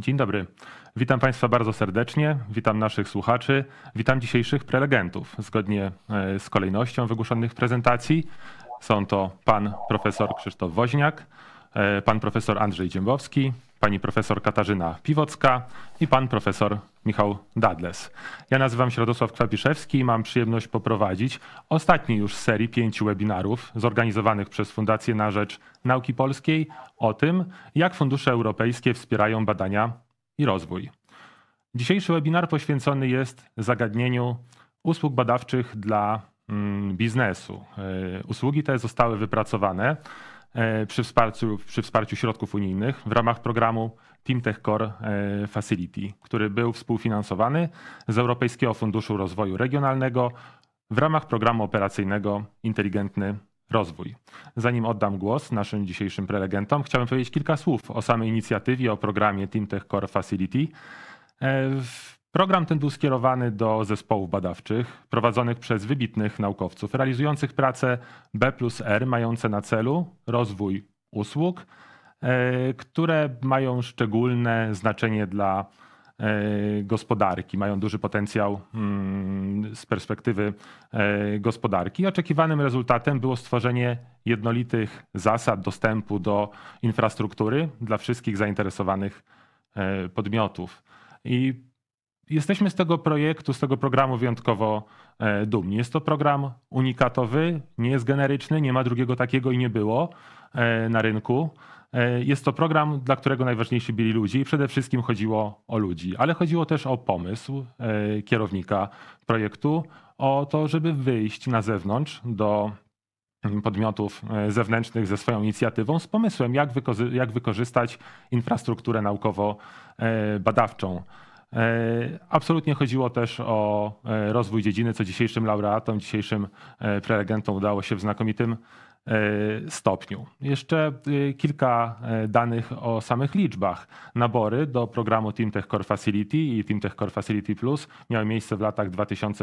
Dzień dobry. Witam Państwa bardzo serdecznie, witam naszych słuchaczy, witam dzisiejszych prelegentów. Zgodnie z kolejnością wygłoszonych prezentacji są to pan profesor Krzysztof Woźniak, pan profesor Andrzej Dziembowski, pani profesor Katarzyna Piwocka i pan profesor Michał Dadles. Ja nazywam się Radosław Kwapiszewski i mam przyjemność poprowadzić ostatni już z serii 5 webinarów zorganizowanych przez Fundację na Rzecz Nauki Polskiej o tym, jak fundusze europejskie wspierają badania i rozwój. Dzisiejszy webinar poświęcony jest zagadnieniu usług badawczych dla biznesu. Usługi te zostały wypracowane przy wsparciu środków unijnych w ramach programu TeamTech Core Facility, który był współfinansowany z Europejskiego Funduszu Rozwoju Regionalnego w ramach programu operacyjnego Inteligentny Rozwój. Zanim oddam głos naszym dzisiejszym prelegentom, chciałbym powiedzieć kilka słów o samej inicjatywie, o programie TeamTech Core Facility. Program ten był skierowany do zespołów badawczych prowadzonych przez wybitnych naukowców realizujących prace B+R mające na celu rozwój usług, które mają szczególne znaczenie dla gospodarki, mają duży potencjał z perspektywy gospodarki. Oczekiwanym rezultatem było stworzenie jednolitych zasad dostępu do infrastruktury dla wszystkich zainteresowanych podmiotów. I jesteśmy z tego projektu, z tego programu wyjątkowo dumni. Jest to program unikatowy, nie jest generyczny, nie ma drugiego takiego i nie było na rynku. Jest to program, dla którego najważniejsi byli ludzie i przede wszystkim chodziło o ludzi, ale chodziło też o pomysł kierownika projektu, o to, żeby wyjść na zewnątrz do podmiotów zewnętrznych ze swoją inicjatywą z pomysłem, jak wykorzystać infrastrukturę naukowo-badawczą. Absolutnie chodziło też o rozwój dziedziny, co dzisiejszym laureatom, dzisiejszym prelegentom udało się w znakomitym stopniu. Jeszcze kilka danych o samych liczbach. Nabory do programu TeamTech Core Facility i TeamTech Core Facility Plus miały miejsce w latach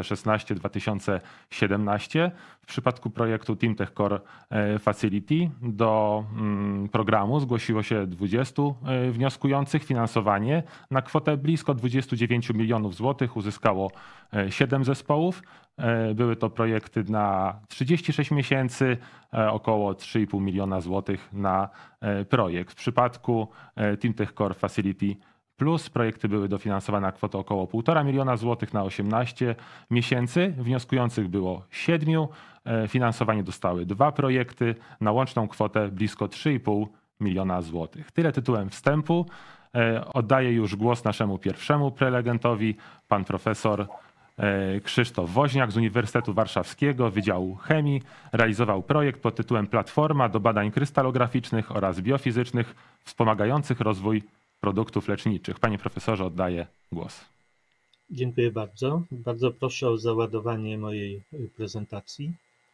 2016-2017. W przypadku projektu TeamTech Core Facility do programu zgłosiło się 20 wnioskujących. Finansowanie na kwotę blisko 29 milionów złotych uzyskało 7 zespołów. Były to projekty na 36 miesięcy, około 3,5 miliona złotych na projekt. W przypadku TeamTech Core Facility Plus projekty były dofinansowane na kwotę około 1,5 miliona złotych na 18 miesięcy. Wnioskujących było 7. Finansowanie dostały 2 projekty na łączną kwotę blisko 3,5 miliona złotych. Tyle tytułem wstępu. Oddaję już głos naszemu pierwszemu prelegentowi, pan profesor Krzysztof Woźniak z Uniwersytetu Warszawskiego, Wydziału Chemii. Realizował projekt pod tytułem Platforma do badań krystalograficznych oraz biofizycznych wspomagających rozwój produktów leczniczych. Panie profesorze, oddaję głos. Dziękuję bardzo. Bardzo proszę o załadowanie mojej prezentacji.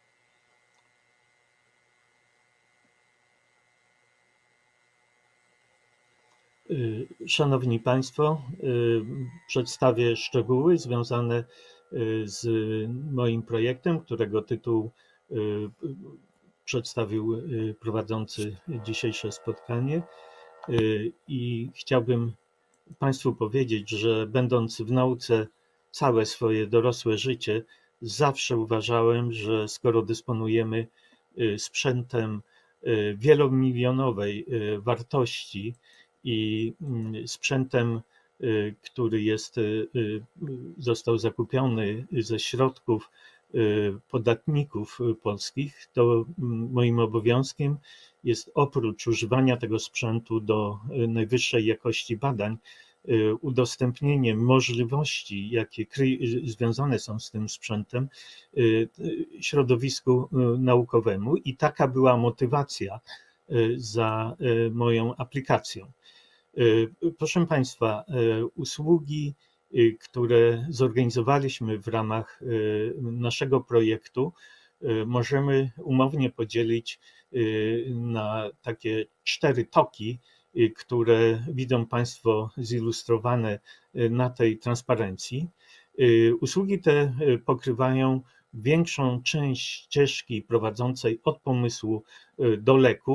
Szanowni Państwo, przedstawię szczegóły związane z moim projektem, którego tytuł przedstawił prowadzący dzisiejsze spotkanie. I chciałbym Państwu powiedzieć, że będąc w nauce całe swoje dorosłe życie, zawsze uważałem, że skoro dysponujemy sprzętem wielomilionowej wartości i sprzętem, który został zakupiony ze środków podatników polskich, to moim obowiązkiem jest oprócz używania tego sprzętu do najwyższej jakości badań, udostępnienie możliwości, jakie związane są z tym sprzętem, środowisku naukowemu. I taka była motywacja za moją aplikacją. Proszę Państwa, usługi, które zorganizowaliśmy w ramach naszego projektu, możemy umownie podzielić na takie 4 toki, które widzą Państwo zilustrowane na tej transparencji. Usługi te pokrywają większą część ścieżki prowadzącej od pomysłu do leku,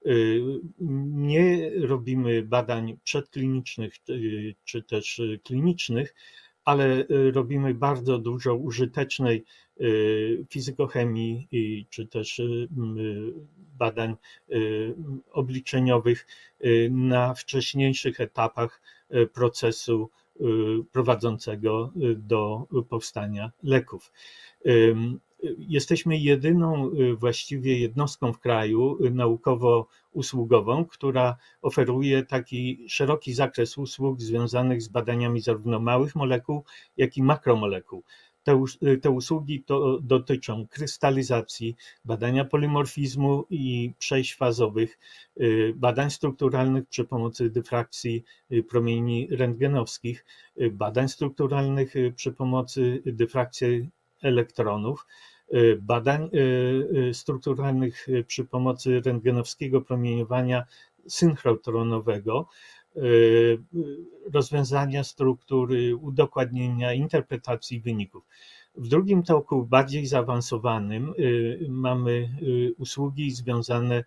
Nie robimy badań przedklinicznych czy też klinicznych, ale robimy bardzo dużo użytecznej fizykochemii czy też badań obliczeniowych na wcześniejszych etapach procesu prowadzącego do powstania leków. Jesteśmy jedyną właściwie jednostką w kraju naukowo-usługową, która oferuje taki szeroki zakres usług związanych z badaniami zarówno małych molekuł, jak i makromolekuł. Te usługi dotyczą krystalizacji, badania polimorfizmu i przejść fazowych, badań strukturalnych przy pomocy dyfrakcji promieni rentgenowskich, badań strukturalnych przy pomocy dyfrakcji elektronów, badań strukturalnych przy pomocy rentgenowskiego promieniowania synchrotronowego, rozwiązania struktury, udokładnienia, interpretacji wyników. W drugim toku, bardziej zaawansowanym, mamy usługi związane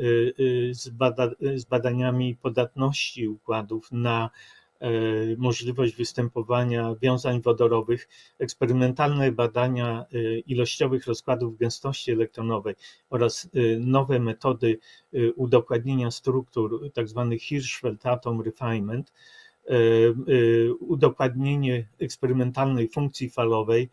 z badaniami podatności układów na możliwość występowania wiązań wodorowych, eksperymentalne badania ilościowych rozkładów gęstości elektronowej oraz nowe metody udokładnienia struktur, tzw. Hirschfeld Atom Refinement, udokładnienie eksperymentalnej funkcji falowej,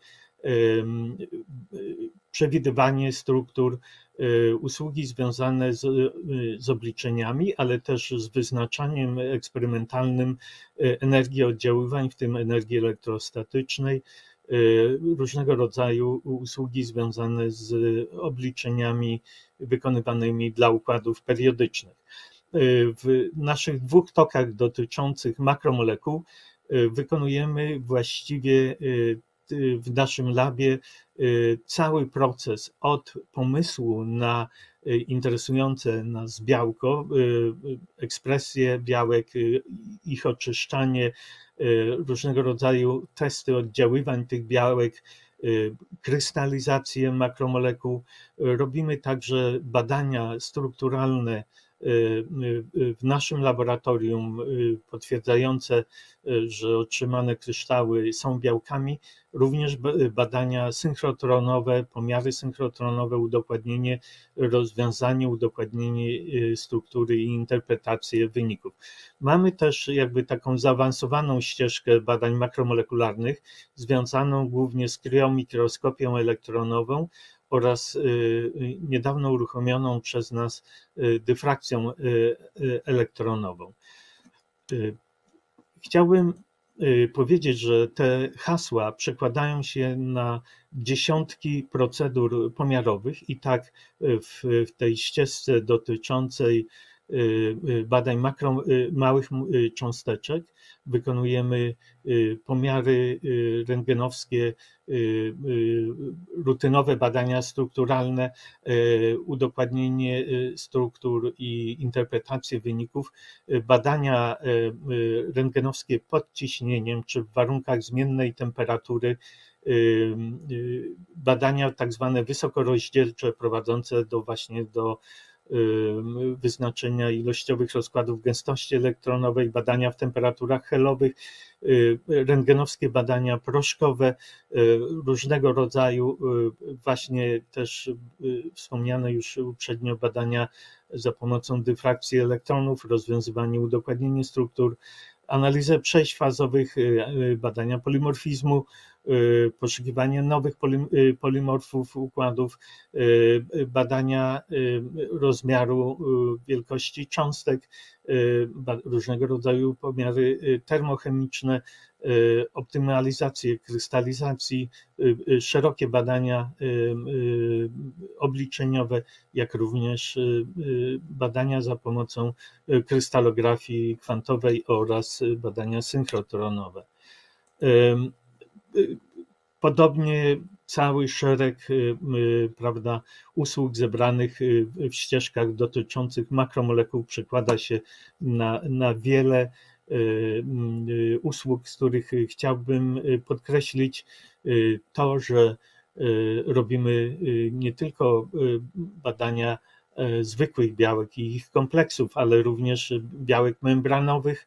przewidywanie struktur, usługi związane z obliczeniami, ale też z wyznaczaniem eksperymentalnym energii oddziaływań, w tym energii elektrostatycznej, różnego rodzaju usługi związane z obliczeniami wykonywanymi dla układów periodycznych. W naszych dwóch tokach dotyczących makromolekuł wykonujemy właściwie w naszym labie cały proces od pomysłu na interesujące nas białko, ekspresję białek, ich oczyszczanie, różnego rodzaju testy oddziaływań tych białek, krystalizację makromolekuł. Robimy także badania strukturalne w naszym laboratorium potwierdzające, że otrzymane kryształy są białkami, również badania synchrotronowe, pomiary synchrotronowe, udokładnienie, rozwiązanie, udokładnienie struktury i interpretację wyników. Mamy też jakby taką zaawansowaną ścieżkę badań makromolekularnych, związaną głównie z kryomikroskopią elektronową oraz niedawno uruchomioną przez nas dyfrakcją elektronową. Chciałbym powiedzieć, że te hasła przekładają się na dziesiątki procedur pomiarowych i tak w tej ścieżce dotyczącej badań małych cząsteczek wykonujemy pomiary rentgenowskie, rutynowe badania strukturalne, udokładnienie struktur i interpretację wyników, badania rentgenowskie pod ciśnieniem czy w warunkach zmiennej temperatury, badania tak zwane wysokorozdzielcze prowadzące właśnie do wyznaczenia ilościowych rozkładów gęstości elektronowej, badania w temperaturach helowych, rentgenowskie badania proszkowe, różnego rodzaju właśnie też wspomniane już uprzednio badania za pomocą dyfrakcji elektronów, rozwiązywanie, udokładnienie struktur, analizę przejść fazowych, badania polimorfizmu, poszukiwanie nowych polimorfów układów, badania rozmiaru, wielkości cząstek, różnego rodzaju pomiary termochemiczne, optymalizację krystalizacji, szerokie badania obliczeniowe, jak również badania za pomocą krystalografii kwantowej oraz badania synchrotronowe. Podobnie cały szereg, prawda, usług zebranych w ścieżkach dotyczących makromolekuł przekłada się na wiele usług, z których chciałbym podkreślić to, że robimy nie tylko badania zwykłych białek i ich kompleksów, ale również białek membranowych.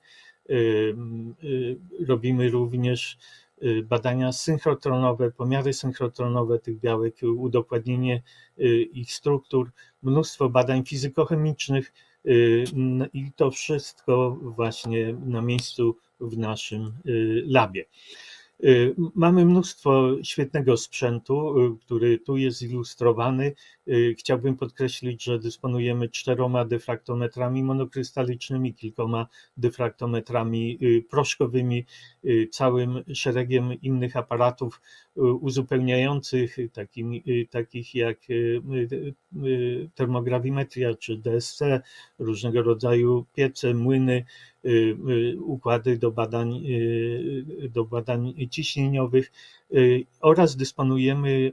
Robimy również badania synchrotronowe, pomiary synchrotronowe tych białek, udokładnienie ich struktur, mnóstwo badań fizykochemicznych i to wszystko właśnie na miejscu w naszym labie. Mamy mnóstwo świetnego sprzętu, który tu jest zilustrowany. Chciałbym podkreślić, że dysponujemy 4 dyfraktometrami monokrystalicznymi, kilkoma dyfraktometrami proszkowymi, całym szeregiem innych aparatów uzupełniających, takich jak termograwimetria czy DSC, różnego rodzaju piece, młyny, układy do badań ciśnieniowych oraz dysponujemy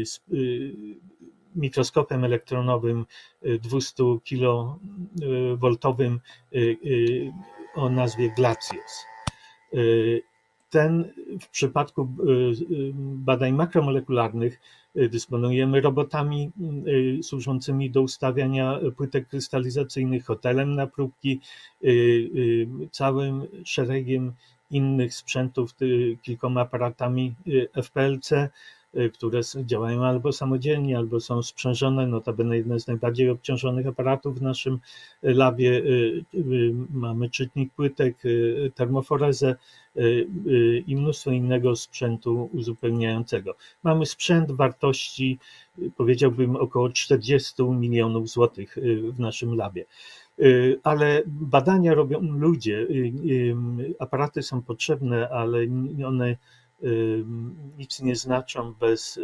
mikroskopem elektronowym 200 kV o nazwie Glacios. W przypadku badań makromolekularnych dysponujemy robotami służącymi do ustawiania płytek krystalizacyjnych, hotelem na próbki, całym szeregiem innych sprzętów, kilkoma aparatami FPLC, które działają albo samodzielnie, albo są sprzężone. Notabene jeden z najbardziej obciążonych aparatów w naszym labie. Mamy czytnik płytek, termoforezę i mnóstwo innego sprzętu uzupełniającego. Mamy sprzęt wartości, powiedziałbym, około 40 milionów złotych w naszym labie. Ale badania robią ludzie. Aparaty są potrzebne, ale one nic nie znaczą bez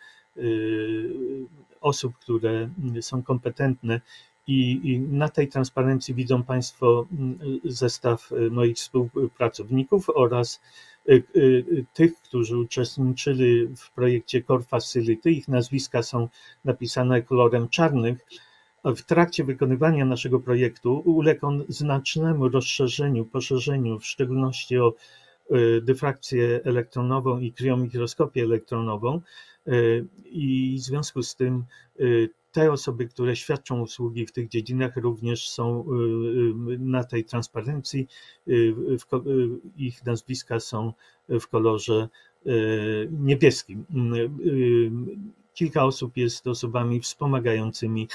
osób, które są kompetentne. I na tej transparencji widzą Państwo zestaw moich współpracowników oraz tych, którzy uczestniczyli w projekcie Core Facility. Ich nazwiska są napisane kolorem czarnym. W trakcie wykonywania naszego projektu uległ on znacznemu rozszerzeniu, poszerzeniu, w szczególności o dyfrakcję elektronową i kriomikroskopię elektronową, i w związku z tym te osoby, które świadczą usługi w tych dziedzinach, również są na tej transparencji. Ich nazwiska są w kolorze niebieskim. Kilka osób jest osobami wspomagającymi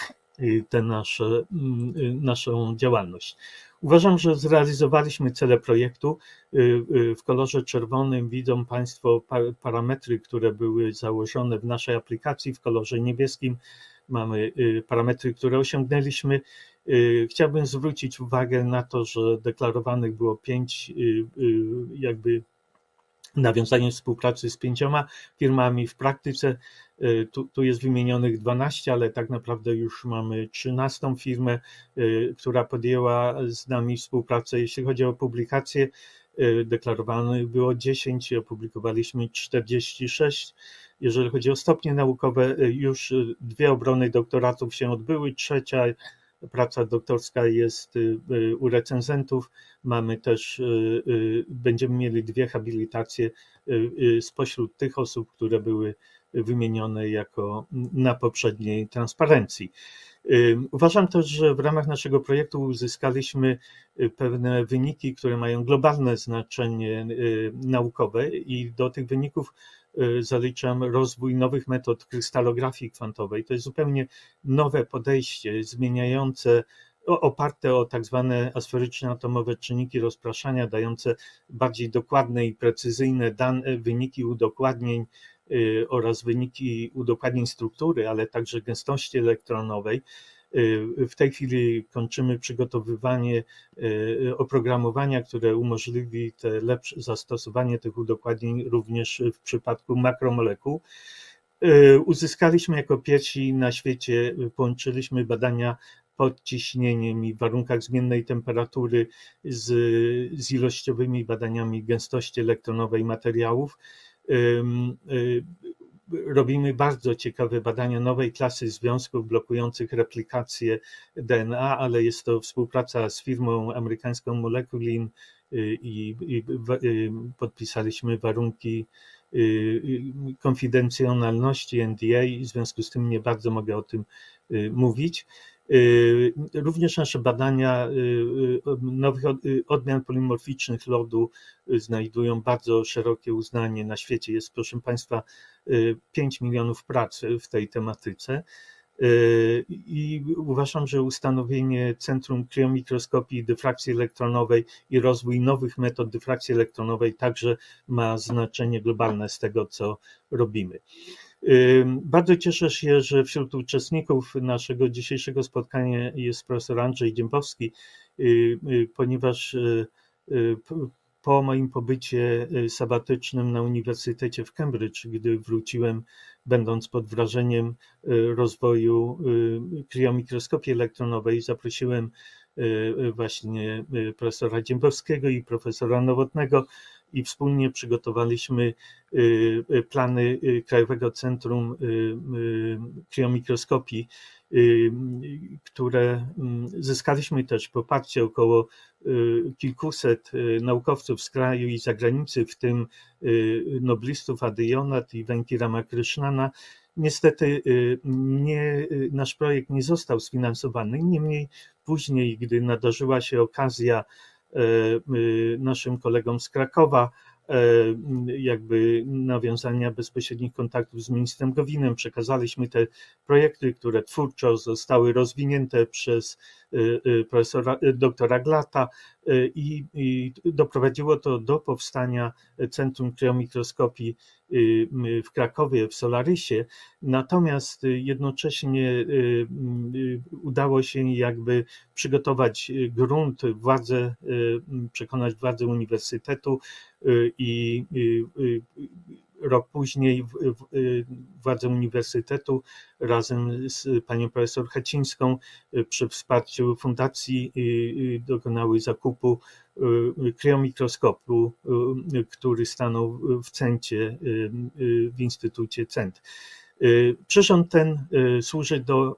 naszą działalność. Uważam, że zrealizowaliśmy cele projektu. W kolorze czerwonym widzą Państwo parametry, które były założone w naszej aplikacji. W kolorze niebieskim mamy parametry, które osiągnęliśmy. Chciałbym zwrócić uwagę na to, że deklarowanych było 5 nawiązanie współpracy z 5 firmami. W praktyce tu jest wymienionych 12, ale tak naprawdę już mamy 13 firmę, która podjęła z nami współpracę. Jeśli chodzi o publikacje, deklarowanych było 10, opublikowaliśmy 46. Jeżeli chodzi o stopnie naukowe, już 2 obrony doktoratów się odbyły, 3. praca doktorska jest u recenzentów. Mamy też, będziemy mieli 2 habilitacje spośród tych osób, które były wymienione jako na poprzedniej transparencji. Uważam też, że w ramach naszego projektu uzyskaliśmy pewne wyniki, które mają globalne znaczenie naukowe, i do tych wyników zaliczam rozwój nowych metod krystalografii kwantowej. To jest zupełnie nowe podejście, zmieniające, oparte o tak zwane asferyczne atomowe czynniki rozpraszania, dające bardziej dokładne i precyzyjne wyniki udokładnień oraz wyniki udokładnień struktury, ale także gęstości elektronowej. W tej chwili kończymy przygotowywanie oprogramowania, które umożliwi lepsze zastosowanie tych udokładnień również w przypadku makromolekuł. Uzyskaliśmy jako pierwsi na świecie, połączyliśmy badania pod ciśnieniem i w warunkach zmiennej temperatury z ilościowymi badaniami gęstości elektronowej materiałów. Robimy bardzo ciekawe badania nowej klasy związków blokujących replikację DNA, ale jest to współpraca z firmą amerykańską Moleculin i podpisaliśmy warunki konfidencjonalności NDA, w związku z tym nie bardzo mogę o tym mówić. Również nasze badania nowych odmian polimorficznych lodu znajdują bardzo szerokie uznanie na świecie. Jest, proszę Państwa, 5 milionów prac w tej tematyce. I uważam, że ustanowienie Centrum Kriomikroskopii i Dyfrakcji Elektronowej i rozwój nowych metod dyfrakcji elektronowej także ma znaczenie globalne z tego, co robimy. Bardzo cieszę się, że wśród uczestników naszego dzisiejszego spotkania jest profesor Andrzej Dziębowski, ponieważ po moim pobycie sabatycznym na Uniwersytecie w Cambridge, gdy wróciłem, będąc pod wrażeniem rozwoju kriomikroskopii elektronowej, zaprosiłem właśnie profesora Dziębowskiego i profesora Nowotnego i wspólnie przygotowaliśmy plany Krajowego Centrum Kriomikroskopii, które zyskaliśmy też poparcie około kilkuset naukowców z kraju i zagranicy, w tym noblistów Adyjonat i Venkirama Krishnana. Niestety nasz projekt nie został sfinansowany, niemniej później, gdy nadarzyła się okazja naszym kolegom z Krakowa jakby nawiązania bezpośrednich kontaktów z ministrem Gowinem, przekazaliśmy te projekty, które twórczo zostały rozwinięte przez doktora Glata i doprowadziło to do powstania Centrum Kriomikroskopii w Krakowie, w Solarysie. Natomiast jednocześnie udało się jakby przygotować grunt, przekonać władzę uniwersytetu i rok później władze uniwersytetu razem z panią profesor Checińską przy wsparciu fundacji dokonały zakupu kriomikroskopu, który stanął w Centie, w Instytucie CENT. Przyrząd ten służy do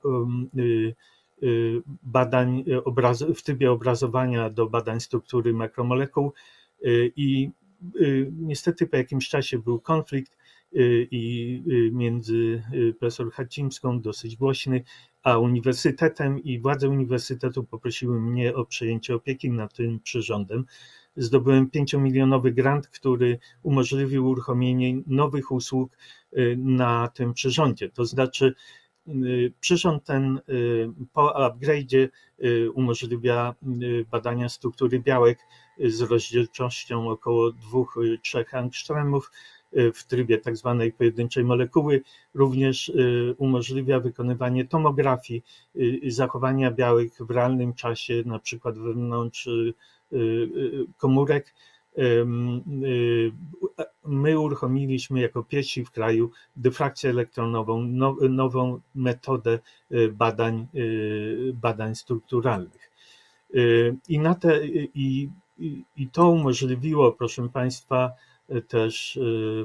badań w trybie obrazowania, do badań struktury makromolekuł i niestety po jakimś czasie był konflikt między profesor Checińską, dosyć głośny, a uniwersytetem, i władze uniwersytetu poprosiły mnie o przejęcie opieki nad tym przyrządem. Zdobyłem 5-milionowy grant, który umożliwił uruchomienie nowych usług na tym przyrządzie. To znaczy przyrząd ten po upgrade'zie umożliwia badania struktury białek z rozdzielczością około 2-3 angstremów w trybie tak zwanej pojedynczej molekuły. Również umożliwia wykonywanie tomografii, zachowania białek w realnym czasie, na przykład wewnątrz komórek. My uruchomiliśmy jako pierwsi w kraju dyfrakcję elektronową, nową metodę badań strukturalnych. I to umożliwiło, proszę Państwa, też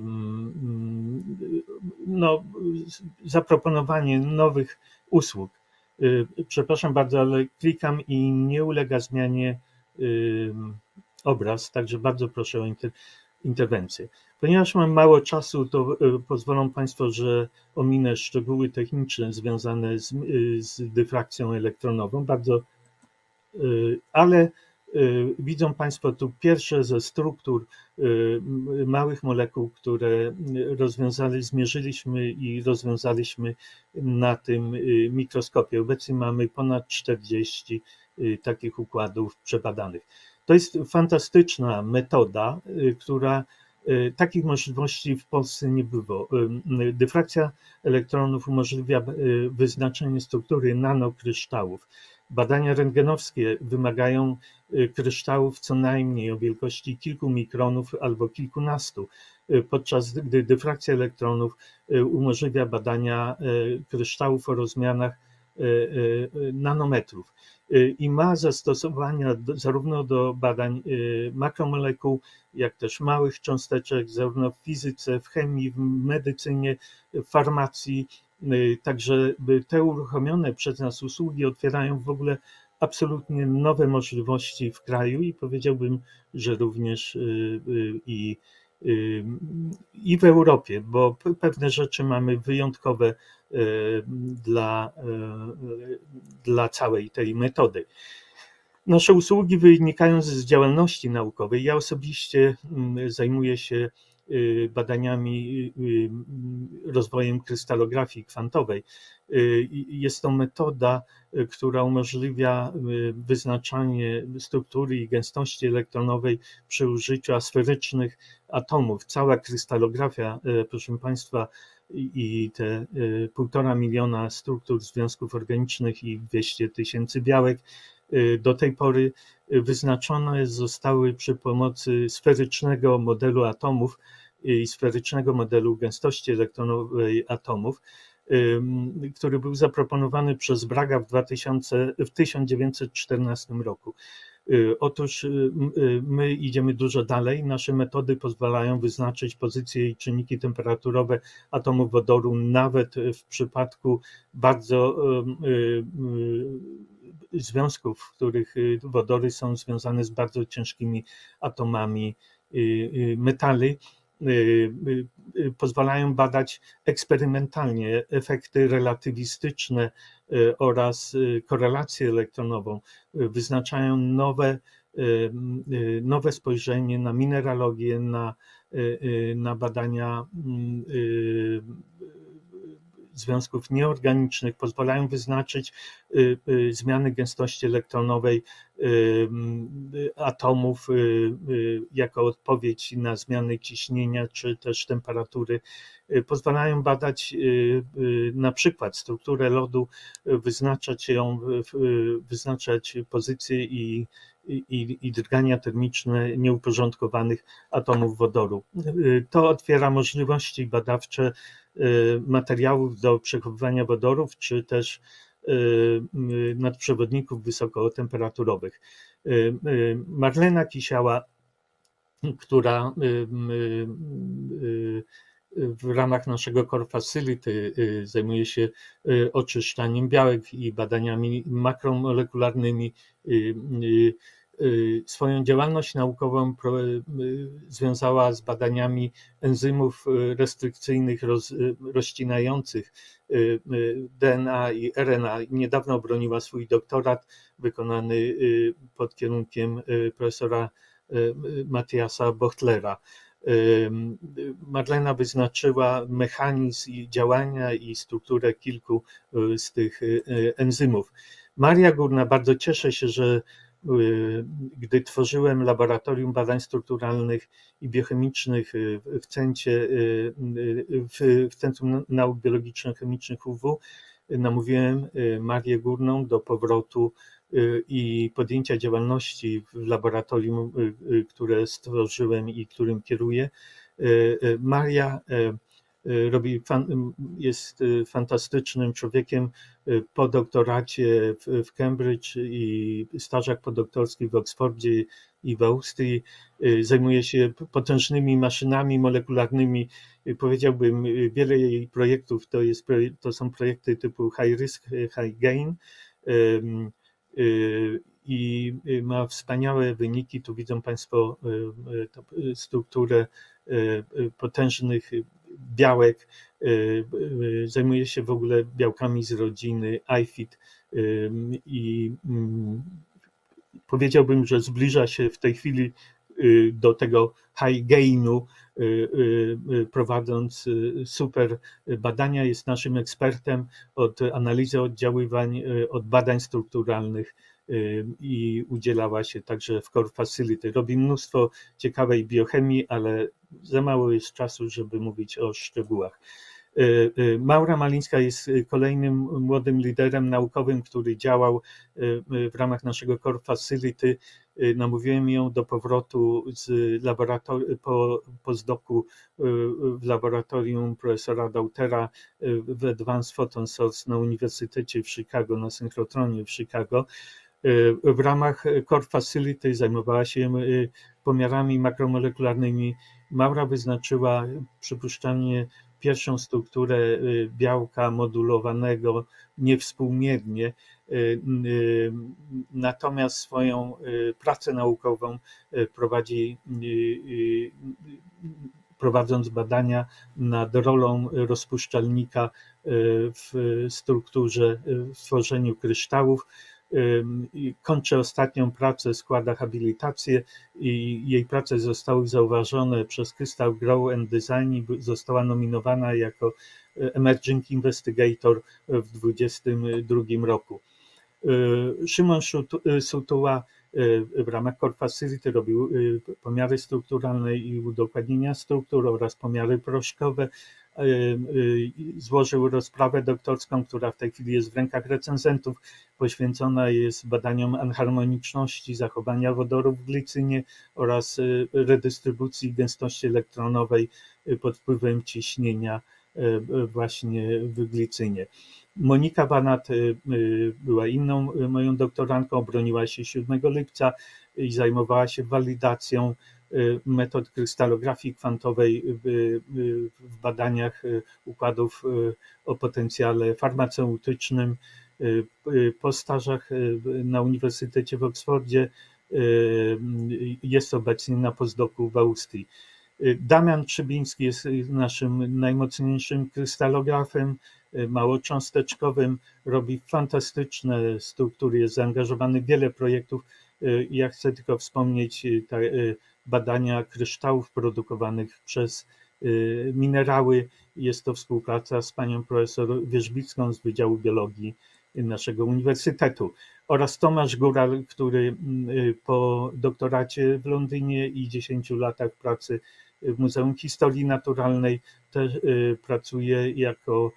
zaproponowanie nowych usług. Przepraszam bardzo, ale klikam i nie ulega zmianie obraz, także bardzo proszę o interwencję. Ponieważ mam mało czasu, to pozwolą Państwo, że ominę szczegóły techniczne związane z dyfrakcją elektronową, ale widzą Państwo tu pierwsze ze struktur małych molekuł, które zmierzyliśmy i rozwiązaliśmy na tym mikroskopie. Obecnie mamy ponad 40 takich układów przebadanych. To jest fantastyczna metoda, która takich możliwości w Polsce nie było. Dyfrakcja elektronów umożliwia wyznaczenie struktury nanokryształów. Badania rentgenowskie wymagają kryształów co najmniej o wielkości kilku mikronów albo kilkunastu, podczas gdy dyfrakcja elektronów umożliwia badania kryształów o rozmiarach nanometrów i ma zastosowania zarówno do badań makromolekuł, jak też małych cząsteczek, zarówno w fizyce, w chemii, w medycynie, w farmacji. Także te uruchomione przez nas usługi otwierają w ogóle absolutnie nowe możliwości w kraju i powiedziałbym, że również i w Europie, bo pewne rzeczy mamy wyjątkowe dla całej tej metody. Nasze usługi wynikają z działalności naukowej. Ja osobiście zajmuję się badaniami, rozwojem krystalografii kwantowej. Jest to metoda, która umożliwia wyznaczanie struktury i gęstości elektronowej przy użyciu asferycznych atomów. Cała krystalografia, proszę Państwa, i te 1,5 miliona struktur związków organicznych i 200 000 białek do tej pory wyznaczone zostały przy pomocy sferycznego modelu atomów i sferycznego modelu gęstości elektronowej atomów, który był zaproponowany przez Braga w 1914 roku. Otóż my idziemy dużo dalej. Nasze metody pozwalają wyznaczyć pozycje i czynniki temperaturowe atomów wodoru nawet w przypadku bardzo związków, w których wodory są związane z bardzo ciężkimi atomami metali. Pozwalają badać eksperymentalnie efekty relatywistyczne oraz korelację elektronową. Wyznaczają nowe spojrzenie na mineralogię, na badania związków nieorganicznych, pozwalają wyznaczyć zmiany gęstości elektronowej atomów jako odpowiedź na zmiany ciśnienia czy też temperatury. Pozwalają badać na przykład strukturę lodu, wyznaczać pozycje i drgania termiczne nieuporządkowanych atomów wodoru. To otwiera możliwości badawcze materiałów do przechowywania wodorów, czy też nadprzewodników wysokotemperaturowych. Marlena Kisiała, która w ramach naszego Core Facility zajmuje się oczyszczaniem białek i badaniami makromolekularnymi, swoją działalność naukową związała z badaniami enzymów restrykcyjnych rozcinających DNA i RNA. Niedawno obroniła swój doktorat wykonany pod kierunkiem profesora Matthiasa Bochtlera. Marlena wyznaczyła mechanizm działania i strukturę kilku z tych enzymów. Maria Górna, bardzo cieszę się, że gdy tworzyłem laboratorium badań strukturalnych i biochemicznych w Centrum Nauk Biologiczno-Chemicznych UW, namówiłem Marię Górną do powrotu i podjęcia działalności w laboratorium, które stworzyłem i którym kieruję. Maria jest fantastycznym człowiekiem. Po doktoracie w Cambridge i stażach podoktorskich w Oksfordzie i w Austrii zajmuje się potężnymi maszynami molekularnymi. Powiedziałbym, wiele jej projektów to są projekty typu high risk, high gain i ma wspaniałe wyniki. Tu widzą Państwo strukturę potężnych białek. Zajmuje się w ogóle białkami z rodziny IFID i powiedziałbym, że zbliża się w tej chwili do tego high gainu, prowadząc super badania. Jest naszym ekspertem od analizy oddziaływań, od badań strukturalnych i udzielała się także w Core Facility. Robi mnóstwo ciekawej biochemii, ale za mało jest czasu, żeby mówić o szczegółach. Maura Malińska jest kolejnym młodym liderem naukowym, który działał w ramach naszego Core Facility. Namówiłem ją do powrotu po postdoku w laboratorium profesora Dautera w Advanced Photon Source na Uniwersytecie w Chicago, na synchrotronie w Chicago. W ramach Core Facility zajmowała się pomiarami makromolekularnymi. Maura wyznaczyła przypuszczalnie pierwszą strukturę białka modulowanego niewspółmiernie, natomiast swoją pracę naukową prowadzi, prowadząc badania nad rolą rozpuszczalnika w strukturze, w tworzeniu kryształów. Kończy ostatnią pracę, składa habilitację i jej prace zostały zauważone przez Crystal Grow and Design i została nominowana jako Emerging Investigator w 2022 roku. Szymon Sutuła w ramach Core Facility robił pomiary strukturalne i udokładnienia struktur oraz pomiary proszkowe. Złożył rozprawę doktorską, która w tej chwili jest w rękach recenzentów. Poświęcona jest badaniom anharmoniczności zachowania wodoru w glicynie oraz redystrybucji gęstości elektronowej pod wpływem ciśnienia właśnie w glicynie. Monika Banat była inną moją doktorantką, broniła się 7 lipca i zajmowała się walidacją metod krystalografii kwantowej w badaniach układów o potencjale farmaceutycznym. Po stażach na Uniwersytecie w Oksfordzie jest obecnie na postdoku w Austrii. Damian Trzybiński jest naszym najmocniejszym krystalografem małocząsteczkowym, robi fantastyczne struktury, jest zaangażowany w wiele projektów. Ja chcę tylko wspomnieć badania kryształów produkowanych przez minerały. Jest to współpraca z panią profesor Wierzbicką z Wydziału Biologii naszego uniwersytetu oraz Tomasz Góral, który po doktoracie w Londynie i 10 latach pracy w Muzeum Historii Naturalnej też pracuje jako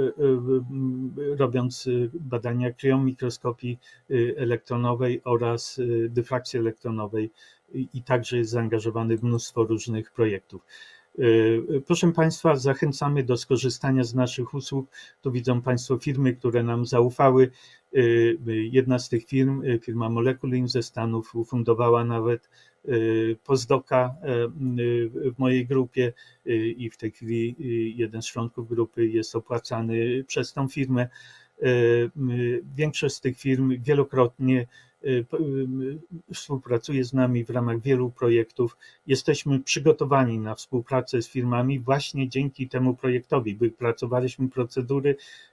robiąc badania kryomikroskopii elektronowej oraz dyfrakcji elektronowej i także jest zaangażowany w mnóstwo różnych projektów. Proszę Państwa, zachęcamy do skorzystania z naszych usług. Tu widzą Państwo firmy, które nam zaufały. Jedna z tych firm, firma Moleculim ze Stanów, ufundowała nawet postdoka w mojej grupie i w tej chwili jeden z członków grupy jest opłacany przez tą firmę. Większość z tych firm wielokrotnie współpracuje z nami w ramach wielu projektów. Jesteśmy przygotowani na współpracę z firmami właśnie dzięki temu projektowi. Wypracowaliśmy procedury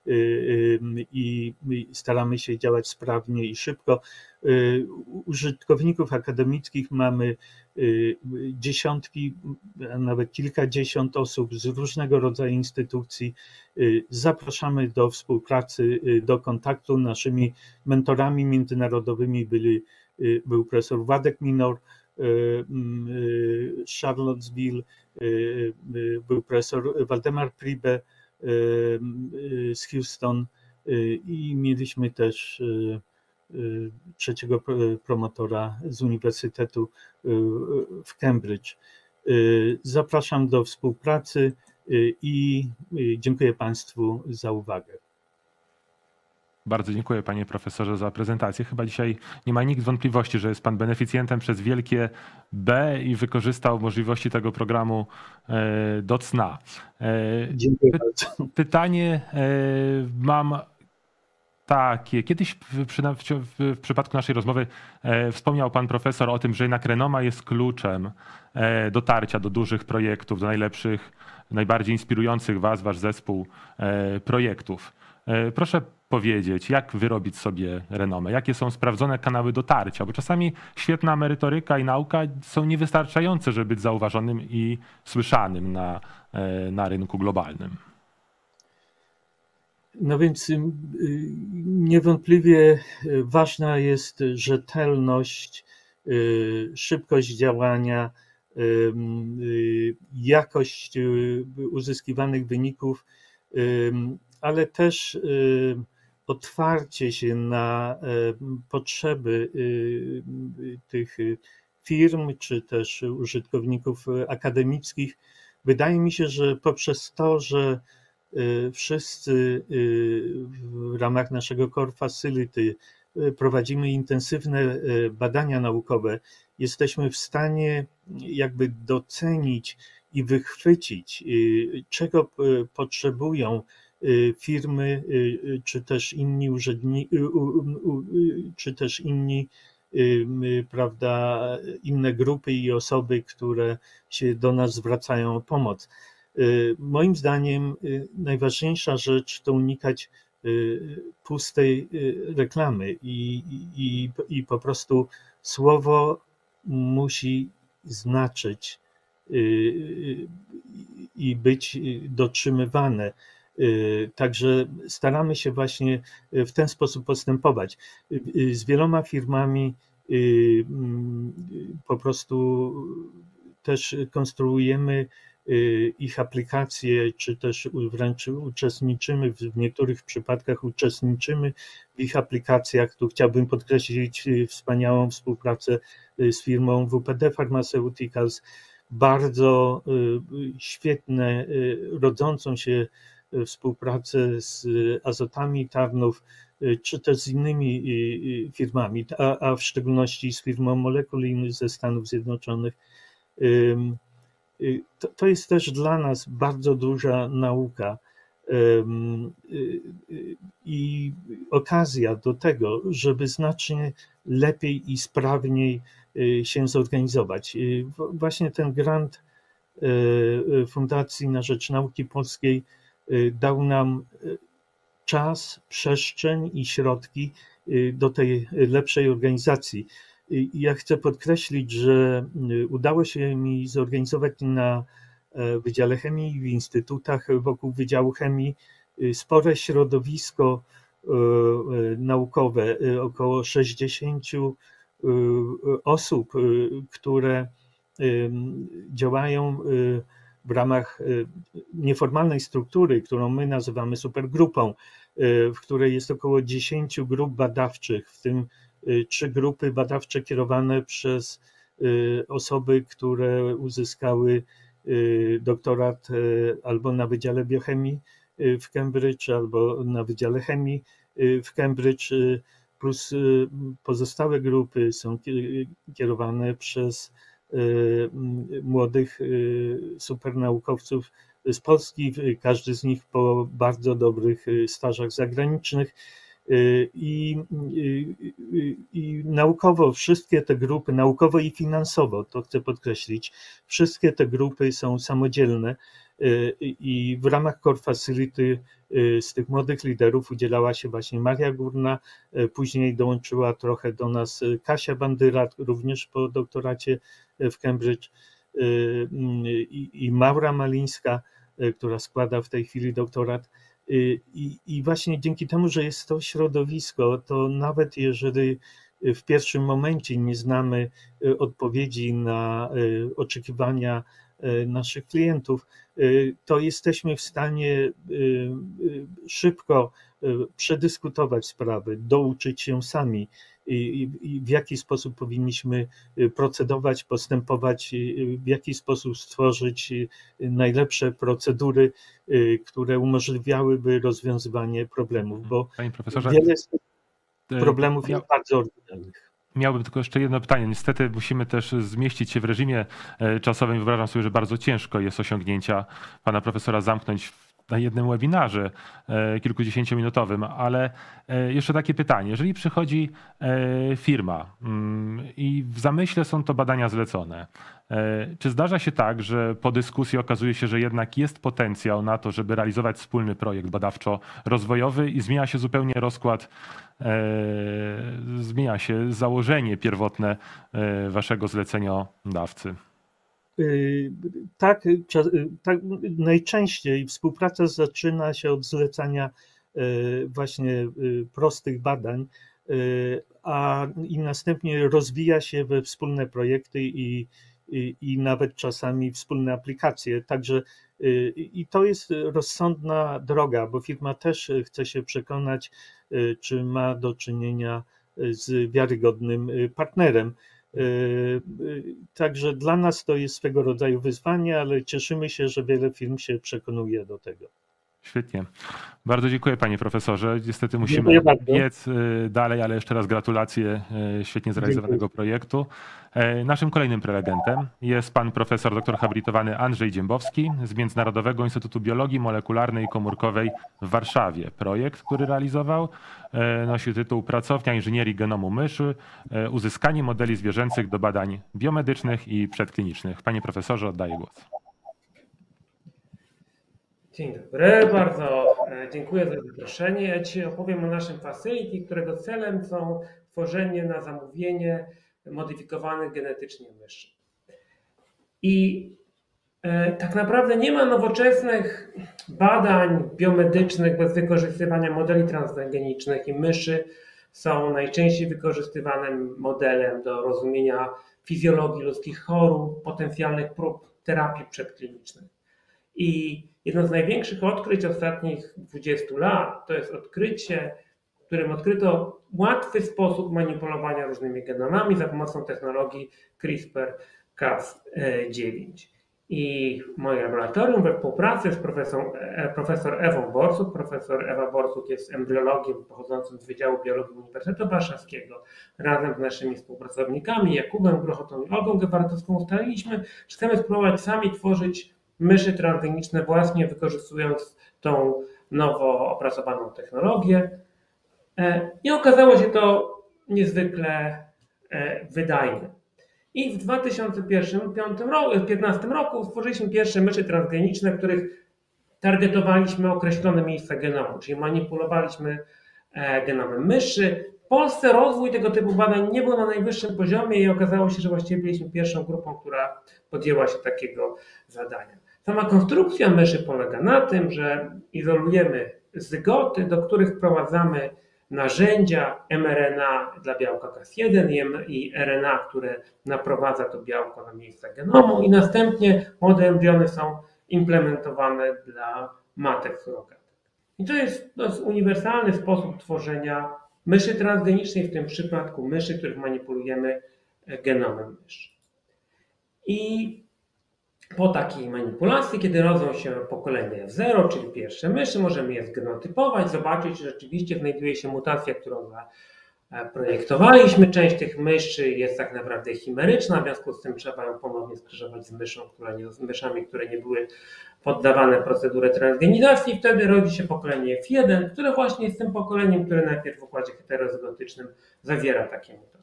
i staramy się działać sprawnie i szybko. Użytkowników akademickich mamy dziesiątki, a nawet kilkadziesiąt osób z różnego rodzaju instytucji. Zapraszamy do współpracy, do kontaktu. Naszymi mentorami międzynarodowymi był profesor Władek Minor, Charlottesville, był profesor Waldemar Priebe z Houston i mieliśmy też trzeciego promotora z Uniwersytetu w Cambridge. Zapraszam do współpracy i dziękuję Państwu za uwagę. Bardzo dziękuję panie profesorze za prezentację. Chyba dzisiaj nie ma nikt wątpliwości, że jest pan beneficjentem przez wielkie B i wykorzystał możliwości tego programu do cna. Dziękuję bardzo. Pytanie mam takie. Kiedyś w przypadku naszej rozmowy wspomniał pan profesor o tym, że jednak renoma jest kluczem dotarcia do dużych projektów, do najlepszych, najbardziej inspirujących was, wasz zespół projektów. Proszę powiedzieć, jak wyrobić sobie renomę, jakie są sprawdzone kanały dotarcia, bo czasami świetna merytoryka i nauka są niewystarczające, żeby być zauważonym i słyszanym na rynku globalnym. No więc niewątpliwie ważna jest rzetelność, szybkość działania, jakość uzyskiwanych wyników, ale też otwarcie się na potrzeby tych firm czy też użytkowników akademickich. Wydaje mi się, że poprzez to, że wszyscy w ramach naszego Core Facility prowadzimy intensywne badania naukowe, jesteśmy w stanie jakby docenić i wychwycić, czego potrzebują firmy, czy też inni urzędnicy, czy też inni, prawda, inne grupy i osoby, które się do nas zwracają o pomoc. Moim zdaniem najważniejsza rzecz to unikać pustej reklamy i po prostu słowo musi znaczyć i być dotrzymywane. Także staramy się właśnie w ten sposób postępować. Z wieloma firmami po prostu też konstruujemy ich aplikacje, czy też wręcz uczestniczymy, w niektórych przypadkach uczestniczymy w ich aplikacjach. Tu chciałbym podkreślić wspaniałą współpracę z firmą WPD Pharmaceuticals, bardzo świetne, rodzącą się współpracę z Azotami Tarnów, czy też z innymi firmami, a w szczególności z firmą Moleculine ze Stanów Zjednoczonych. To jest też dla nas bardzo duża nauka i okazja do tego, żeby znacznie lepiej i sprawniej się zorganizować. Właśnie ten grant Fundacji na Rzecz Nauki Polskiej dał nam czas, przestrzeń i środki do tej lepszej organizacji. Ja chcę podkreślić, że udało się mi zorganizować na Wydziale Chemii w instytutach wokół Wydziału Chemii spore środowisko naukowe, około 60 osób, które działają w ramach nieformalnej struktury, którą my nazywamy supergrupą, w której jest około 10 grup badawczych, w tym 3 grupy badawcze kierowane przez osoby, które uzyskały doktorat albo na Wydziale Biochemii w Cambridge, albo na Wydziale Chemii w Cambridge, plus pozostałe grupy są kierowane przez młodych supernaukowców z Polski, każdy z nich po bardzo dobrych stażach zagranicznych. I naukowo wszystkie te grupy, naukowo i finansowo, to chcę podkreślić, wszystkie te grupy są samodzielne i w ramach Core Facility z tych młodych liderów udzielała się właśnie Maria Górna, później dołączyła trochę do nas Kasia Bandyra, również po doktoracie w Cambridge, i Maura Malińska, która składa w tej chwili doktorat. I właśnie dzięki temu, że jest to środowisko, to nawet jeżeli w pierwszym momencie nie znamy odpowiedzi na oczekiwania naszych klientów, to jesteśmy w stanie szybko przedyskutować sprawy, douczyć się sami i w jaki sposób powinniśmy procedować, postępować, w jaki sposób stworzyć najlepsze procedury, które umożliwiałyby rozwiązywanie problemów, bo Panie profesorze, wiele z tych problemów jest bardzo oryginalnych. Miałbym tylko jeszcze jedno pytanie. Niestety musimy też zmieścić się w reżimie czasowym. Wyobrażam sobie, że bardzo ciężko jest osiągnięcia pana profesora zamknąć na jednym webinarze kilkudziesięciominutowym, ale jeszcze takie pytanie. Jeżeli przychodzi firma i w zamyśle są to badania zlecone, czy zdarza się tak, że po dyskusji okazuje się, że jednak jest potencjał na to, żeby realizować wspólny projekt badawczo-rozwojowy i zmienia się zupełnie rozkład, zmienia się założenie pierwotne waszego zleceniodawcy? Tak, najczęściej współpraca zaczyna się od zlecania właśnie prostych badań, i następnie rozwija się we wspólne projekty i nawet czasami wspólne aplikacje. Także i to jest rozsądna droga, bo firma też chce się przekonać, czy ma do czynienia z wiarygodnym partnerem. Także dla nas to jest swego rodzaju wyzwanie, ale cieszymy się, że wiele firm się przekonuje do tego. Świetnie. Bardzo dziękuję panie profesorze. Niestety musimy biec dalej, ale jeszcze raz gratulacje świetnie zrealizowanego projektu. Naszym kolejnym prelegentem jest pan profesor doktor habilitowany Andrzej Dziembowski z Międzynarodowego Instytutu Biologii Molekularnej i Komórkowej w Warszawie. Projekt, który realizował, nosi tytuł Pracownia Inżynierii Genomu Myszy, uzyskanie modeli zwierzęcych do badań biomedycznych i przedklinicznych. Panie profesorze, oddaję głos. Dzień dobry, bardzo dziękuję za zaproszenie. Ja dzisiaj opowiem o naszym facility, którego celem są tworzenie na zamówienie modyfikowanych genetycznie myszy. I tak naprawdę nie ma nowoczesnych badań biomedycznych bez wykorzystywania modeli transgenicznych i myszy są najczęściej wykorzystywanym modelem do rozumienia fizjologii ludzkich chorób, potencjalnych prób terapii przedklinicznych. I jedno z największych odkryć ostatnich 20 lat to jest odkrycie, w którym odkryto łatwy sposób manipulowania różnymi genomami za pomocą technologii CRISPR-Cas9. I moje laboratorium we współpracy z profesor Ewą Borsuk, profesor Ewa Borsuk jest embriologiem pochodzącym z Wydziału Biologii Uniwersytetu Warszawskiego, razem z naszymi współpracownikami Jakubem Grochotą i Olgą Gewartowską ustaliliśmy, że chcemy spróbować sami tworzyć myszy transgeniczne właśnie wykorzystując tą nowo opracowaną technologię. I okazało się to niezwykle wydajne. I w 2015 roku stworzyliśmy pierwsze myszy transgeniczne, w których targetowaliśmy określone miejsca genomu, czyli manipulowaliśmy genomem myszy. W Polsce rozwój tego typu badań nie był na najwyższym poziomie i okazało się, że właściwie byliśmy pierwszą grupą, która podjęła się takiego zadania. Sama konstrukcja myszy polega na tym, że izolujemy zygoty, do których wprowadzamy narzędzia mRNA dla białka Cas1 i RNA, które naprowadza to białko na miejsce genomu i następnie młode embriony są implementowane dla matek surogatek. I to jest dość uniwersalny sposób tworzenia myszy transgenicznej, w tym przypadku myszy, których manipulujemy genomem myszy. I po takiej manipulacji, kiedy rodzą się pokolenie F0, czyli pierwsze myszy, możemy je zgenotypować, zobaczyć, że rzeczywiście znajduje się mutacja, którą zaprojektowaliśmy. Część tych myszy jest tak naprawdę chimeryczna, w związku z tym trzeba ją ponownie skrzyżować z myszami, które nie były poddawane procedurze transgenizacji. Wtedy rodzi się pokolenie F1, które właśnie jest tym pokoleniem, które najpierw w układzie heterozygotycznym zawiera takie mutacje.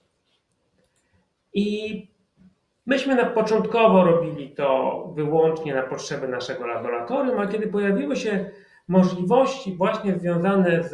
I myśmy początkowo robili to wyłącznie na potrzeby naszego laboratorium, a kiedy pojawiły się możliwości właśnie związane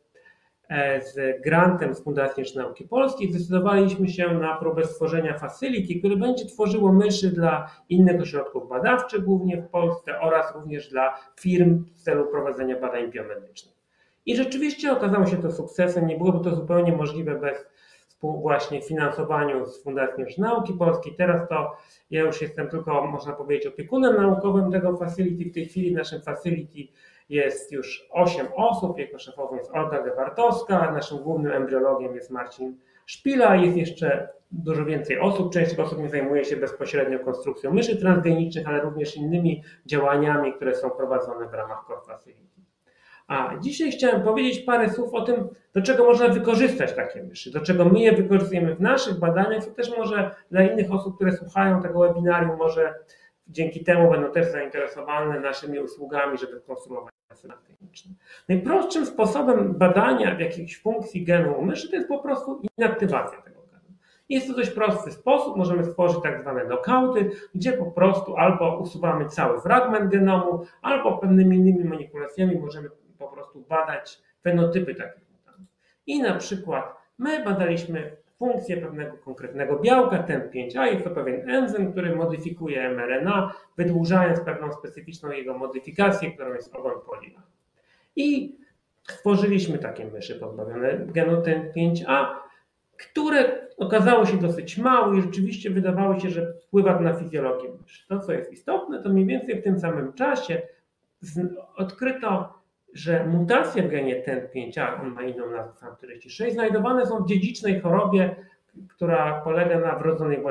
z grantem z Fundacji Nauki Polskiej, zdecydowaliśmy się na próbę stworzenia facility, które będzie tworzyło myszy dla innych ośrodków badawczych, głównie w Polsce, oraz również dla firm w celu prowadzenia badań biomedycznych. I rzeczywiście okazało się to sukcesem, nie byłoby to zupełnie możliwe bez właśnie finansowaniu z Fundacji Nauki Polskiej. Teraz to ja już jestem tylko, można powiedzieć, opiekunem naukowym tego facility. W tej chwili w naszym facility jest już 8 osób, jego szefową jest Olga Gewartowska, naszym głównym embriologiem jest Marcin Szpila, jest jeszcze dużo więcej osób. Część tych osób nie zajmuje się bezpośrednio konstrukcją myszy transgenicznych, ale również innymi działaniami, które są prowadzone w ramach Core Facility. A dzisiaj chciałem powiedzieć parę słów o tym, do czego można wykorzystać takie myszy, do czego my je wykorzystujemy w naszych badaniach, co też może dla innych osób, które słuchają tego webinarium, może dzięki temu będą też zainteresowane naszymi usługami, żeby konstruować myszy transgeniczne. Najprostszym sposobem badania w jakiejś funkcji genu u myszy to jest po prostu inaktywacja tego genu. Jest to dość prosty sposób, możemy stworzyć tak zwane knockouty, gdzie po prostu albo usuwamy cały fragment genomu, albo pewnymi innymi manipulacjami możemy po prostu badać fenotypy takich mutantów. I na przykład my badaliśmy funkcję pewnego konkretnego białka, TEMP5A, jest to pewien enzym, który modyfikuje mRNA, wydłużając pewną specyficzną jego modyfikację, którą jest ogon polina. I stworzyliśmy takie myszy pozbawione genu TEMP5A, które okazało się dosyć małe i rzeczywiście wydawało się, że wpływa na fizjologię myszy. To, co jest istotne, to mniej więcej w tym samym czasie odkryto, że mutacje w genie TEMP5A, on ma inną nazwę FAM46, znajdowane są w dziedzicznej chorobie, która polega na wrodzonej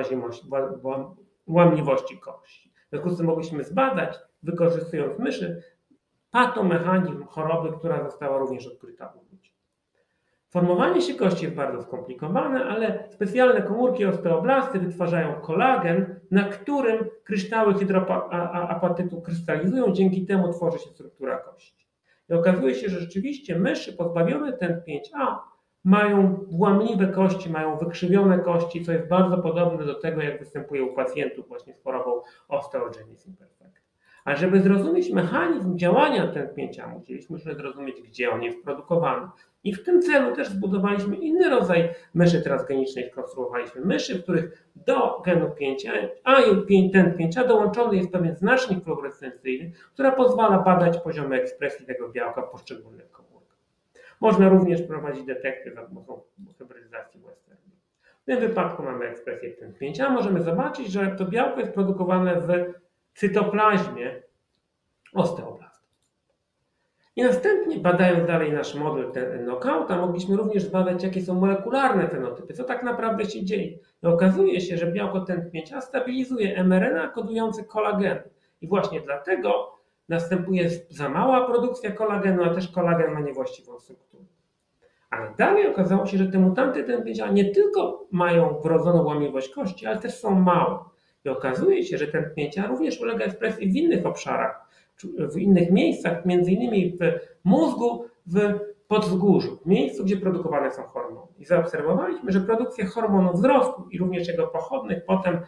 łamliwości kości. W związku z tym mogliśmy zbadać, wykorzystując myszy, patomechanizm choroby, która została również odkryta u ludzi. Formowanie się kości jest bardzo skomplikowane, ale specjalne komórki osteoblasty wytwarzają kolagen, na którym kryształy hydroapatytu krystalizują, dzięki temu tworzy się struktura kości. I okazuje się, że rzeczywiście myszy pozbawione TEN5A mają łamliwe kości, mają wykrzywione kości, co jest bardzo podobne do tego, jak występuje u pacjentów właśnie z chorobą osteogenesis imperfecta. A żeby zrozumieć mechanizm działania TEN5A, musieliśmy zrozumieć, gdzie on jest produkowany. I w tym celu też zbudowaliśmy inny rodzaj myszy transgenicznej, skonstruowaliśmy myszy, w których do genu 5A i TEN5A dołączony jest pewien znacznik fluorescencyjny, który pozwala badać poziomy ekspresji tego białka w poszczególnych komórkach. Można również prowadzić detekcję za pomocą hybrydyzacji Westerna. W tym wypadku mamy ekspresję TEN5A. Możemy zobaczyć, że to białko jest produkowane w cytoplazmie osteoblastu. I następnie, badając dalej nasz model knockouta, mogliśmy również zbadać, jakie są molekularne fenotypy, co tak naprawdę się dzieje. I okazuje się, że białko TEN5A stabilizuje mRNA kodujące kolagen. I właśnie dlatego następuje za mała produkcja kolagenu, a też kolagen ma niewłaściwą strukturę. Ale dalej okazało się, że te mutanty TEN5A nie tylko mają wrodzoną łamliwość kości, ale też są małe. I okazuje się, że TEN5A również ulega ekspresji w innych obszarach, w innych miejscach, między innymi w mózgu, w podzgórzu, w miejscu, gdzie produkowane są hormony. I zaobserwowaliśmy, że produkcja hormonu wzrostu i również jego pochodnych, potem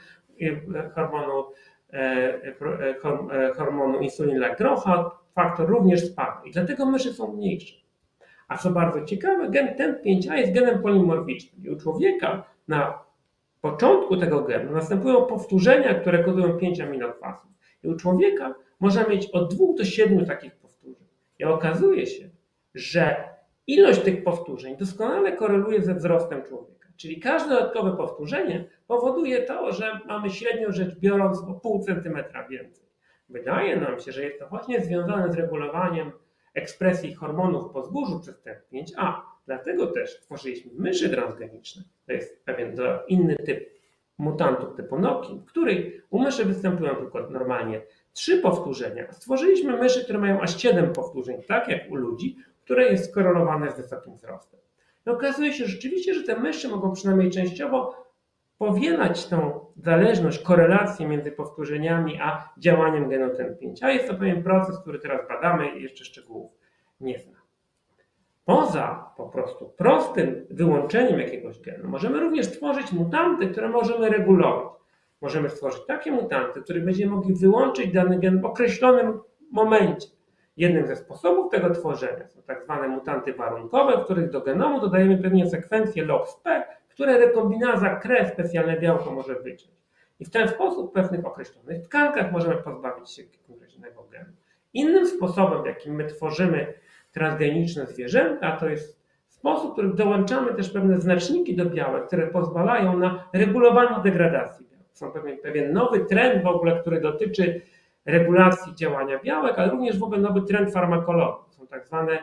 hormonu insulin-like faktor również spada. I dlatego myszy są mniejsze. A co bardzo ciekawe, gen TEN5A jest genem polimorficznym. I u człowieka na początku tego genu następują powtórzenia, które kodują 5 aminokwasów. I u człowieka można mieć od 2 do 7 takich powtórzeń. I okazuje się, że ilość tych powtórzeń doskonale koreluje ze wzrostem człowieka. Czyli każde dodatkowe powtórzenie powoduje to, że mamy średnio rzecz biorąc o pół centymetra więcej. Wydaje nam się, że jest to właśnie związane z regulowaniem ekspresji hormonów w podzgórzu przez TEN5A. Dlatego też stworzyliśmy myszy transgeniczne. To jest pewien inny typ mutantów typu Noki, w których u myszy występują tylko normalnie 3 powtórzenia. Stworzyliśmy myszy, które mają aż 7 powtórzeń, tak jak u ludzi, które jest skorelowane z wysokim wzrostem. I okazuje się rzeczywiście, że te myszy mogą przynajmniej częściowo powielać tą zależność, korelację między powtórzeniami a działaniem genu TEN5A. Jest to pewien proces, który teraz badamy i jeszcze szczegółów nie znam. Poza po prostu prostym wyłączeniem jakiegoś genu, możemy również tworzyć mutanty, które możemy regulować. Możemy stworzyć takie mutanty, które będziemy mogli wyłączyć dany gen w określonym momencie. Jednym ze sposobów tego tworzenia są tak zwane mutanty warunkowe, w których do genomu dodajemy pewnie sekwencję LOXP, które rekombinaza KRE, specjalne białko, może wyciąć. I w ten sposób w pewnych określonych tkankach możemy pozbawić się określonego genu. Innym sposobem, w jakim my tworzymy transgeniczne zwierzęta, to jest sposób, w którym dołączamy też pewne znaczniki do białek, które pozwalają na regulowanie degradacji białek. Są pewien nowy trend w ogóle, który dotyczy regulacji działania białek, ale również w ogóle nowy trend farmakologii. Są tak zwane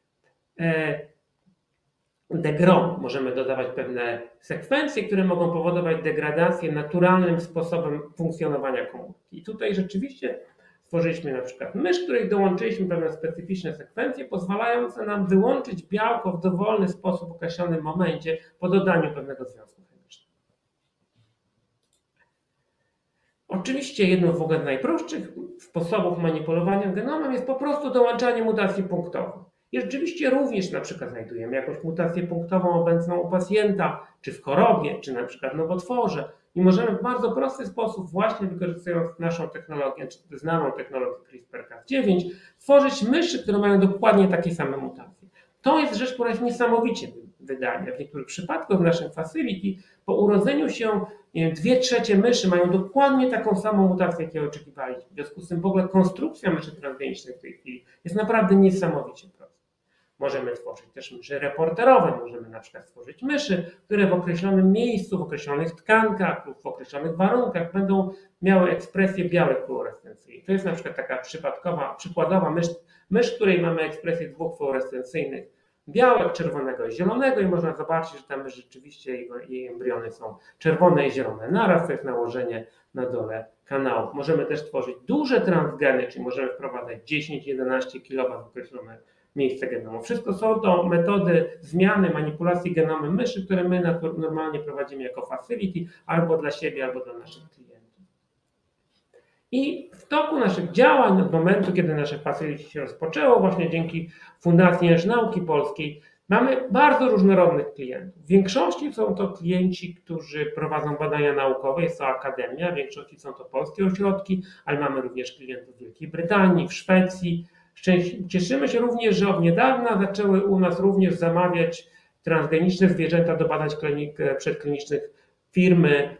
degromy. Możemy dodawać pewne sekwencje, które mogą powodować degradację naturalnym sposobem funkcjonowania komórki. I tutaj rzeczywiście stworzyliśmy na przykład mysz, której dołączyliśmy pewne specyficzne sekwencje, pozwalające nam wyłączyć białko w dowolny sposób w określonym momencie po dodaniu pewnego związku chemicznego. Oczywiście jedną w ogóle z najprostszych sposobów manipulowania genomem jest po prostu dołączanie mutacji punktowych. I rzeczywiście również na przykład znajdujemy jakąś mutację punktową obecną u pacjenta, czy w chorobie, czy na przykład nowotworze. I możemy w bardzo prosty sposób, właśnie wykorzystując naszą technologię, czy znaną technologię CRISPR-Cas9, tworzyć myszy, które mają dokładnie takie same mutacje. To jest rzecz, która jest niesamowicie wydajna. W niektórych przypadkach w naszym facility po urodzeniu się 2/3 myszy mają dokładnie taką samą mutację, jakiej oczekiwaliśmy. W związku z tym w ogóle konstrukcja myszy transgenicznych w tej chwili jest naprawdę niesamowicie prosta. Możemy tworzyć też myszy reporterowe, możemy na przykład stworzyć myszy, które w określonym miejscu, w określonych tkankach lub w określonych warunkach będą miały ekspresję białek fluorescencyjnych. To jest na przykład taka przykładowa mysz, w której mamy ekspresję 2 fluorescencyjnych białek, czerwonego i zielonego i można zobaczyć, że tam rzeczywiście jej embriony są czerwone i zielone naraz, to jest nałożenie na dole kanału. Możemy też tworzyć duże transgeny, czyli możemy wprowadzać 10-11 kW w określone miejsce genomu. Wszystko są to metody zmiany, manipulacji genomu myszy, które my normalnie prowadzimy jako facility albo dla siebie, albo dla naszych klientów. I w toku naszych działań, od momentu, kiedy nasze facility się rozpoczęło, właśnie dzięki Fundacji Jędrzyk Nauki Polskiej, mamy bardzo różnorodnych klientów. W większości są to klienci, którzy prowadzą badania naukowe, jest to akademia, w większości są to polskie ośrodki, ale mamy również klientów w Wielkiej Brytanii, w Szwecji. Cieszymy się również, że od niedawna zaczęły u nas również zamawiać transgeniczne zwierzęta do badań przedklinicznych firmy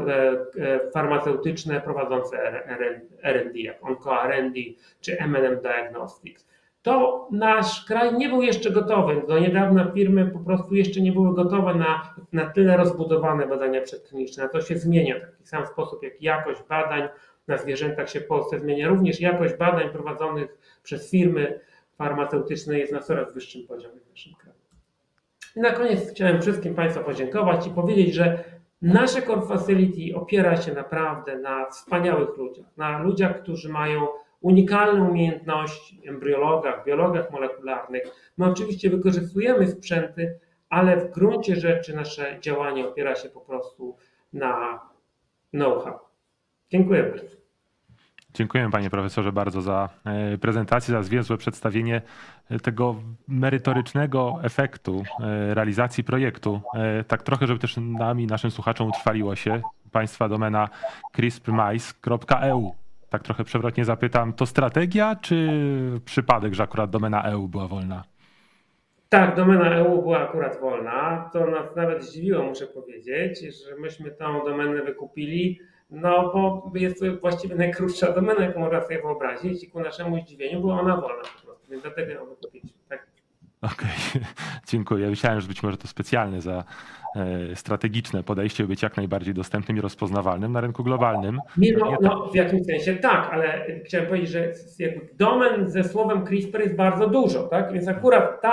farmaceutyczne prowadzące R&D, jak OncoR&D czy M&M Diagnostics. To nasz kraj nie był jeszcze gotowy. Do niedawna firmy po prostu jeszcze nie były gotowe na tyle rozbudowane badania przedkliniczne. To się zmienia w taki sam sposób, jak jakość badań na zwierzętach się w Polsce zmienia. Również jakość badań prowadzonych przez firmy farmaceutyczne jest na coraz wyższym poziomie w naszym kraju. I na koniec chciałem wszystkim Państwu podziękować i powiedzieć, że nasze Core Facility opiera się naprawdę na wspaniałych ludziach, na ludziach, którzy mają unikalne umiejętności, embriologach, biologach molekularnych. My oczywiście wykorzystujemy sprzęty, ale w gruncie rzeczy nasze działanie opiera się po prostu na know-how. Dziękuję bardzo. Dziękuję panie profesorze bardzo za prezentację, za zwięzłe przedstawienie tego merytorycznego efektu realizacji projektu. Tak trochę, żeby też nami, naszym słuchaczom utrwaliło się, państwa domena crispr-mice.eu. Tak trochę przewrotnie zapytam, to strategia czy przypadek, że akurat domena EU była wolna? Tak, domena EU była akurat wolna. To nas nawet zdziwiło, muszę powiedzieć, że myśmy tą domenę wykupili. No bo jest to właściwie najkrótsza domena, jaką można sobie wyobrazić i ku naszemu zdziwieniu była ona wolna po prostu, więc dlatego ją wykupiliśmy. Tak. Okej, dziękuję. Myślałem, że być może to specjalne za strategiczne podejście, by być jak najbardziej dostępnym i rozpoznawalnym na rynku globalnym. No, w jakimś sensie tak, ale chciałem powiedzieć, że domen ze słowem CRISPR jest bardzo dużo, tak? Więc akurat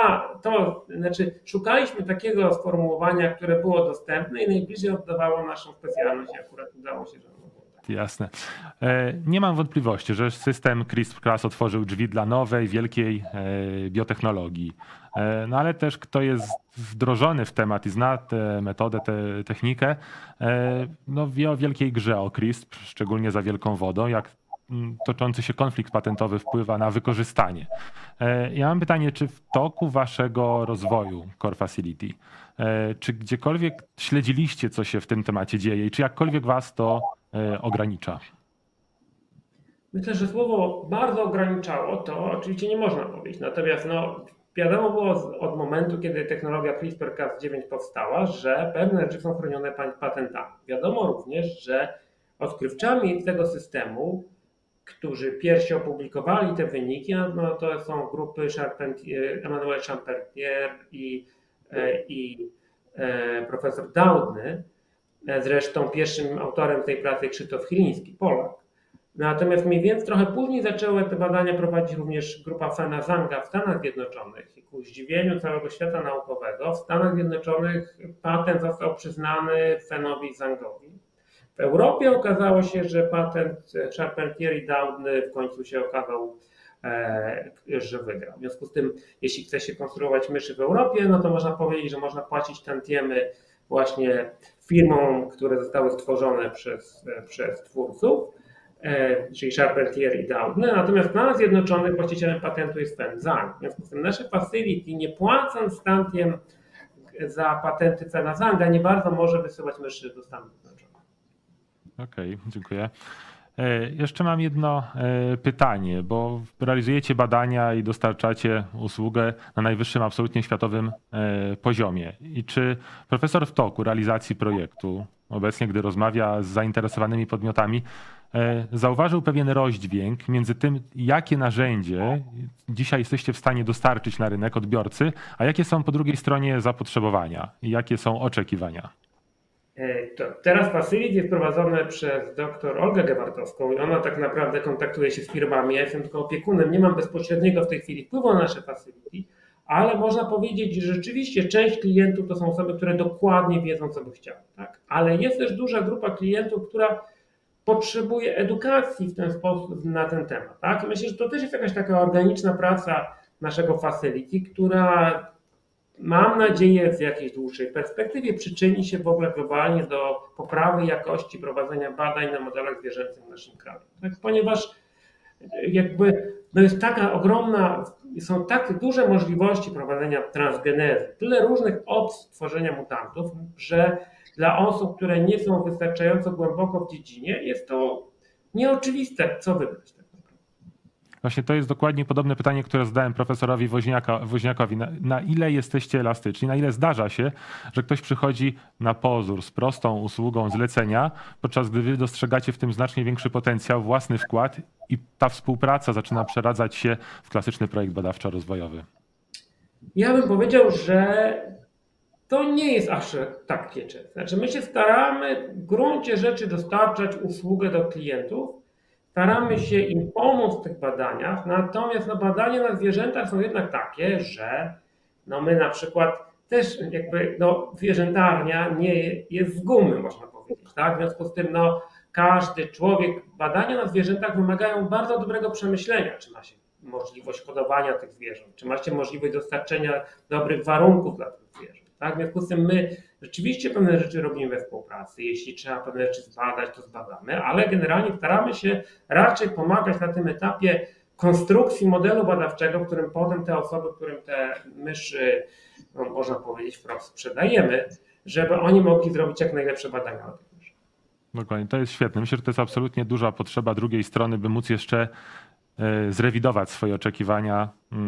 szukaliśmy takiego sformułowania, które było dostępne i najbliżej oddawało naszą specjalność i akurat udało się, że ono było tak. Jasne. Nie mam wątpliwości, że system CRISPR-Cas otworzył drzwi dla nowej, wielkiej biotechnologii. No ale też kto jest wdrożony w temat i zna tę metodę, tę technikę, no wie o wielkiej grze o CRISPR, szczególnie za wielką wodą, jak toczący się konflikt patentowy wpływa na wykorzystanie. Ja mam pytanie, czy w toku waszego rozwoju Core Facility, czy gdziekolwiek śledziliście, co się w tym temacie dzieje i czy jakkolwiek was to ogranicza? Myślę, że słowo bardzo ograniczało, to oczywiście nie można powiedzieć. Natomiast wiadomo było od momentu, kiedy technologia CRISPR-Cas9 powstała, że pewne rzeczy są chronione patentami. Wiadomo również, że odkrywcami tego systemu, którzy pierwsi opublikowali te wyniki, no to są grupy Emmanuel Charpentier i profesor Doudny. Zresztą pierwszym autorem tej pracy jest Krzysztof Chyliński, Polak. Natomiast mniej więcej trochę później zaczęły te badania prowadzić również grupa Fena Zhanga w Stanach Zjednoczonych. I ku zdziwieniu całego świata naukowego w Stanach Zjednoczonych patent został przyznany Fenowi Zhangowi. W Europie okazało się, że patent Charpentier i Doudny w końcu się okazał, że wygrał. W związku z tym, jeśli chce się konstruować myszy w Europie, no to można powiedzieć, że można płacić tantiemy właśnie firmom, które zostały stworzone przez twórców, czyli Charpentier i Doudny. Natomiast w Stanach Zjednoczonych właścicielem patentu jest Fen Zhang. W związku z tym nasze facility, nie płacąc tantiem za patenty Fena Zhanga, nie bardzo może wysyłać myszy do Stanów Zjednoczonych. Okej, dziękuję. Jeszcze mam jedno pytanie, bo realizujecie badania i dostarczacie usługę na najwyższym absolutnie światowym poziomie. I czy profesor w toku realizacji projektu, obecnie gdy rozmawia z zainteresowanymi podmiotami, zauważył pewien rozdźwięk między tym, jakie narzędzie dzisiaj jesteście w stanie dostarczyć na rynek odbiorcy, a jakie są po drugiej stronie zapotrzebowania i jakie są oczekiwania? Teraz facility jest prowadzone przez dr Olgę Gewartowską i ona tak naprawdę kontaktuje się z firmami. Ja jestem tylko opiekunem, nie mam bezpośredniego w tej chwili wpływu na nasze facility, ale można powiedzieć, że rzeczywiście część klientów to są osoby, które dokładnie wiedzą, co by chciały. Tak? Ale jest też duża grupa klientów, która potrzebuje edukacji w ten sposób na ten temat. Tak? Myślę, że to też jest jakaś taka organiczna praca naszego facility, która mam nadzieję w jakiejś dłuższej perspektywie przyczyni się w ogóle globalnie do poprawy jakości prowadzenia badań na modelach zwierzęcych w naszym kraju. Tak? Ponieważ jakby no jest taka ogromna, są tak duże możliwości prowadzenia transgenezy, tyle różnych opcji tworzenia mutantów, że dla osób, które nie są wystarczająco głęboko w dziedzinie, jest to nieoczywiste, co wybrać. Właśnie to jest dokładnie podobne pytanie, które zadałem profesorowi Woźniakowi. Na ile jesteście elastyczni, na ile zdarza się, że ktoś przychodzi na pozór z prostą usługą zlecenia, podczas gdy wy dostrzegacie w tym znacznie większy potencjał, własny wkład i ta współpraca zaczyna przeradzać się w klasyczny projekt badawczo-rozwojowy? Ja bym powiedział, że to nie jest aż tak piecze. Znaczy my się staramy w gruncie rzeczy dostarczać usługę do klientów, staramy się im pomóc w tych badaniach, natomiast badania na zwierzętach są jednak takie, że my na przykład też jakby zwierzętarnia nie jest z gumy, można powiedzieć. Tak? W związku z tym każdy człowiek, badania na zwierzętach wymagają bardzo dobrego przemyślenia, czy ma się możliwość hodowania tych zwierząt, czy ma się możliwość dostarczenia dobrych warunków dla tych zwierząt. Tak? W związku z tym my rzeczywiście pewne rzeczy robimy we współpracy. Jeśli trzeba pewne rzeczy zbadać, to zbadamy, ale generalnie staramy się raczej pomagać na tym etapie konstrukcji modelu badawczego, w którym potem te osoby, którym te myszy, można powiedzieć wprost, sprzedajemy, żeby oni mogli zrobić jak najlepsze badania o tych myszach. Dokładnie, to jest świetne. Myślę, że to jest absolutnie duża potrzeba drugiej strony, by móc jeszcze zrewidować swoje oczekiwania,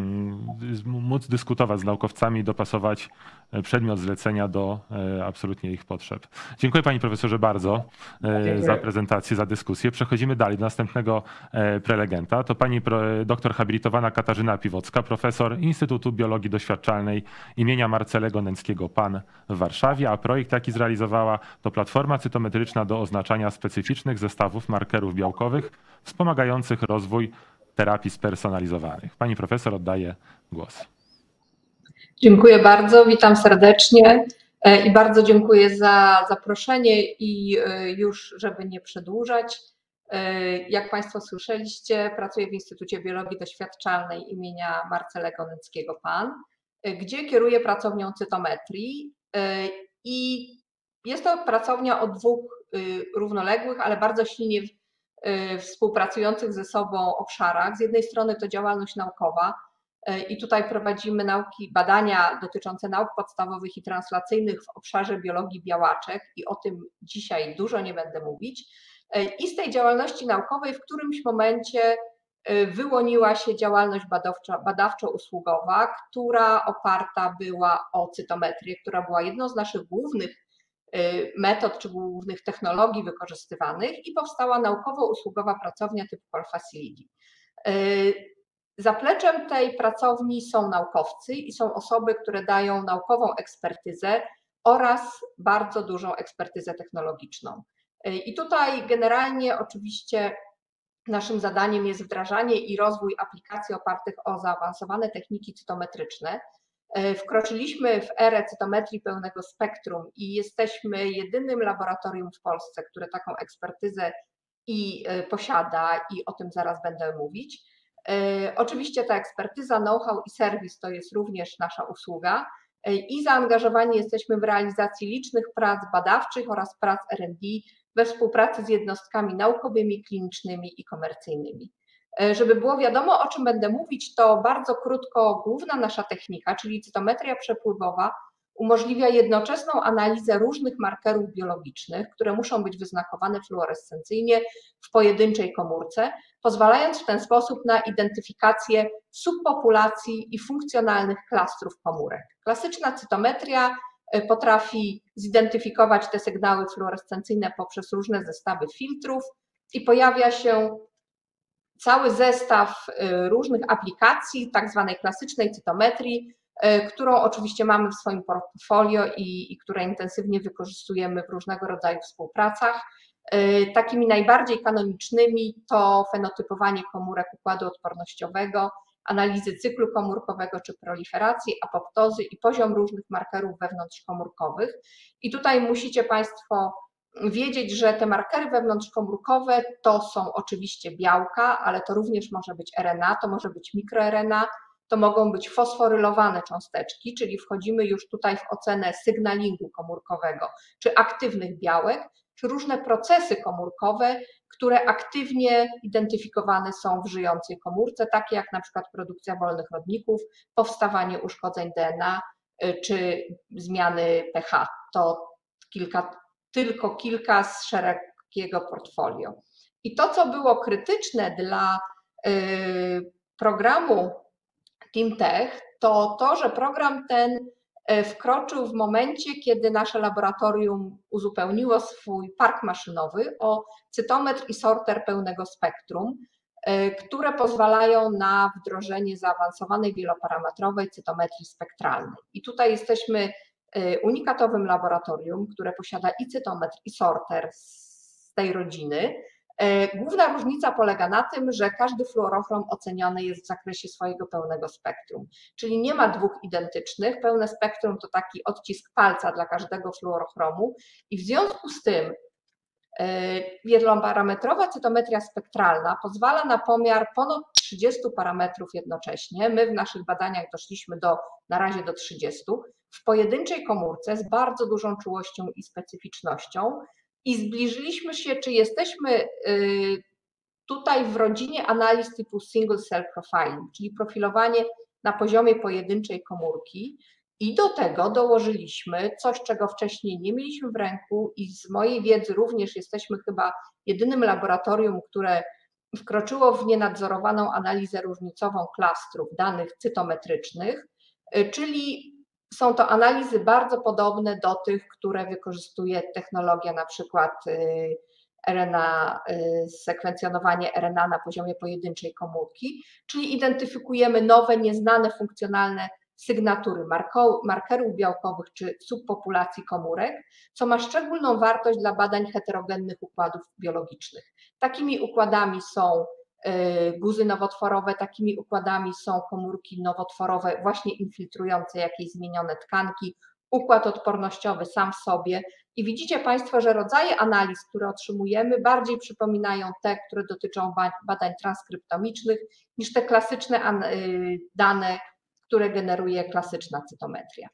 móc dyskutować z naukowcami i dopasować przedmiot zlecenia do absolutnie ich potrzeb. Dziękuję panie profesorze bardzo za prezentację, za dyskusję. Przechodzimy dalej do następnego prelegenta. To pani doktor habilitowana Katarzyna Piwocka, profesor Instytutu Biologii Doświadczalnej imienia Marcelego Nęckiego-PAN w Warszawie, a projekt, jaki zrealizowała, to platforma cytometryczna do oznaczania specyficznych zestawów markerów białkowych wspomagających rozwój terapii spersonalizowanych. Pani profesor, oddaję głos. Dziękuję bardzo, witam serdecznie i bardzo dziękuję za zaproszenie i już, żeby nie przedłużać, jak Państwo słyszeliście, pracuję w Instytucie Biologii Doświadczalnej imienia Marcelego Nęckiego-PAN, gdzie kieruję pracownią cytometrii i jest to pracownia o dwóch równoległych, ale bardzo silnie współpracujących ze sobą obszarach. Z jednej strony to działalność naukowa i tutaj prowadzimy badania dotyczące nauk podstawowych i translacyjnych w obszarze biologii białaczek i o tym dzisiaj dużo nie będę mówić. I z tej działalności naukowej w którymś momencie wyłoniła się działalność badawczo-usługowa, która oparta była o cytometrię, która była jedną z naszych głównych metod czy głównych technologii wykorzystywanych i powstała naukowo-usługowa pracownia typu Call Facility. Zapleczem tej pracowni są naukowcy i są osoby, które dają naukową ekspertyzę oraz bardzo dużą ekspertyzę technologiczną. I tutaj generalnie oczywiście naszym zadaniem jest wdrażanie i rozwój aplikacji opartych o zaawansowane techniki cytometryczne. Wkroczyliśmy w erę cytometrii pełnego spektrum i jesteśmy jedynym laboratorium w Polsce, które taką ekspertyzę posiada i o tym zaraz będę mówić. Oczywiście ta ekspertyza, know-how i serwis to jest również nasza usługa i zaangażowani jesteśmy w realizacji licznych prac badawczych oraz prac R&D we współpracy z jednostkami naukowymi, klinicznymi i komercyjnymi. Żeby było wiadomo, o czym będę mówić, to bardzo krótko główna nasza technika, czyli cytometria przepływowa, umożliwia jednoczesną analizę różnych markerów biologicznych, które muszą być wyznakowane fluorescencyjnie w pojedynczej komórce, pozwalając w ten sposób na identyfikację subpopulacji i funkcjonalnych klastrów komórek. Klasyczna cytometria potrafi zidentyfikować te sygnały fluorescencyjne poprzez różne zestawy filtrów i pojawia się cały zestaw różnych aplikacji, tak zwanej klasycznej cytometrii, którą oczywiście mamy w swoim portfolio i które intensywnie wykorzystujemy w różnego rodzaju współpracach. Takimi najbardziej kanonicznymi to fenotypowanie komórek układu odpornościowego analizy cyklu komórkowego czy proliferacji, apoptozy i poziom różnych markerów wewnątrzkomórkowych. I tutaj musicie Państwo wiedzieć, że te markery wewnątrzkomórkowe to są oczywiście białka, ale to również może być RNA, to może być mikroRNA, to mogą być fosforylowane cząsteczki, czyli wchodzimy już tutaj w ocenę sygnalingu komórkowego, czy aktywnych białek, czy różne procesy komórkowe, które aktywnie identyfikowane są w żyjącej komórce, takie jak na przykład produkcja wolnych rodników, powstawanie uszkodzeń DNA, czy zmiany pH. To tylko kilka z szerokiego portfolio. I to, co było krytyczne dla programu TeamTech, to to, że program ten wkroczył w momencie, kiedy nasze laboratorium uzupełniło swój park maszynowy o cytometr i sorter pełnego spektrum, które pozwalają na wdrożenie zaawansowanej wieloparametrowej cytometrii spektralnej. I tutaj jesteśmy unikatowym laboratorium, które posiada i cytometr, i sorter z tej rodziny. Główna różnica polega na tym, że każdy fluorochrom oceniany jest w zakresie swojego pełnego spektrum, czyli nie ma dwóch identycznych. Pełne spektrum to taki odcisk palca dla każdego fluorochromu i w związku z tym wieloparametrowa cytometria spektralna pozwala na pomiar ponad 30 parametrów jednocześnie. My w naszych badaniach doszliśmy na razie do 30 w pojedynczej komórce z bardzo dużą czułością i specyficznością i zbliżyliśmy się, czy jesteśmy tutaj w rodzinie analiz typu single cell profiling, czyli profilowanie na poziomie pojedynczej komórki. I do tego dołożyliśmy coś, czego wcześniej nie mieliśmy w ręku i z mojej wiedzy również jesteśmy chyba jedynym laboratorium, które wkroczyło w nienadzorowaną analizę różnicową klastrów danych cytometrycznych, czyli są to analizy bardzo podobne do tych, które wykorzystuje technologia na przykład RNA, sekwencjonowanie RNA na poziomie pojedynczej komórki, czyli identyfikujemy nowe, nieznane funkcjonalne sygnatury markerów białkowych czy subpopulacji komórek, co ma szczególną wartość dla badań heterogennych układów biologicznych. Takimi układami są guzy nowotworowe, takimi układami są komórki nowotworowe właśnie infiltrujące jakieś zmienione tkanki, układ odpornościowy sam w sobie. I widzicie Państwo, że rodzaje analiz, które otrzymujemy, bardziej przypominają te, które dotyczą badań transkryptomicznych, niż te klasyczne dane, które generuje klasyczna cytometria.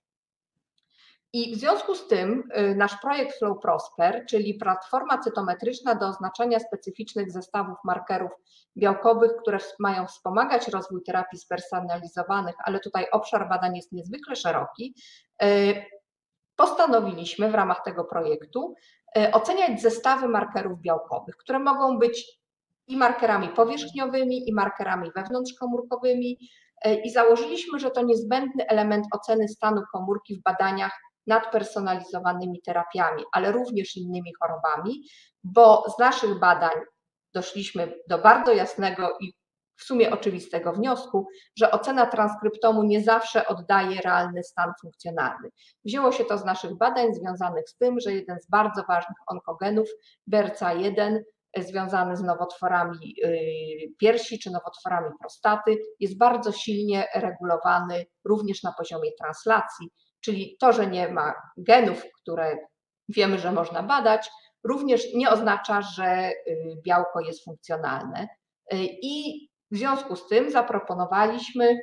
I w związku z tym nasz projekt FlowProsper, czyli platforma cytometryczna do oznaczania specyficznych zestawów markerów białkowych, które mają wspomagać rozwój terapii spersonalizowanych, ale tutaj obszar badań jest niezwykle szeroki, postanowiliśmy w ramach tego projektu oceniać zestawy markerów białkowych, które mogą być i markerami powierzchniowymi, i markerami wewnątrzkomórkowymi, i założyliśmy, że to niezbędny element oceny stanu komórki w badaniach nad personalizowanymi terapiami, ale również innymi chorobami, bo z naszych badań doszliśmy do bardzo jasnego i w sumie oczywistego wniosku, że ocena transkryptomu nie zawsze oddaje realny stan funkcjonalny. Wzięło się to z naszych badań związanych z tym, że jeden z bardzo ważnych onkogenów, BRCA1, związany z nowotworami piersi czy nowotworami prostaty, jest bardzo silnie regulowany również na poziomie translacji, czyli to, że nie ma genów, które wiemy, że można badać, również nie oznacza, że białko jest funkcjonalne. I w związku z tym zaproponowaliśmy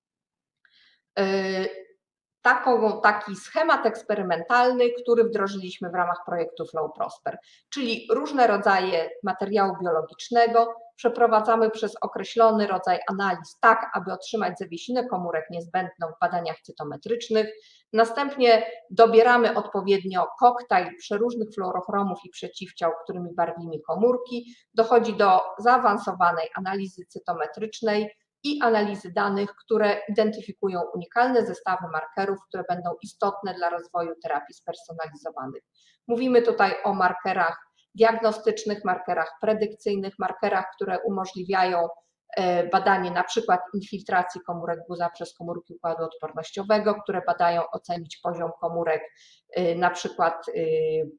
taki schemat eksperymentalny, który wdrożyliśmy w ramach projektu FlowProsper, czyli różne rodzaje materiału biologicznego przeprowadzamy przez określony rodzaj analiz tak, aby otrzymać zawiesinę komórek niezbędną w badaniach cytometrycznych. Następnie dobieramy odpowiednio koktajl przeróżnych fluorochromów i przeciwciał, którymi barwimy komórki. Dochodzi do zaawansowanej analizy cytometrycznej i analizy danych, które identyfikują unikalne zestawy markerów, które będą istotne dla rozwoju terapii spersonalizowanych. Mówimy tutaj o markerach diagnostycznych, markerach predykcyjnych, markerach, które umożliwiają badanie na przykład infiltracji komórek guza przez komórki układu odpornościowego, które badają ocenić poziom komórek na przykład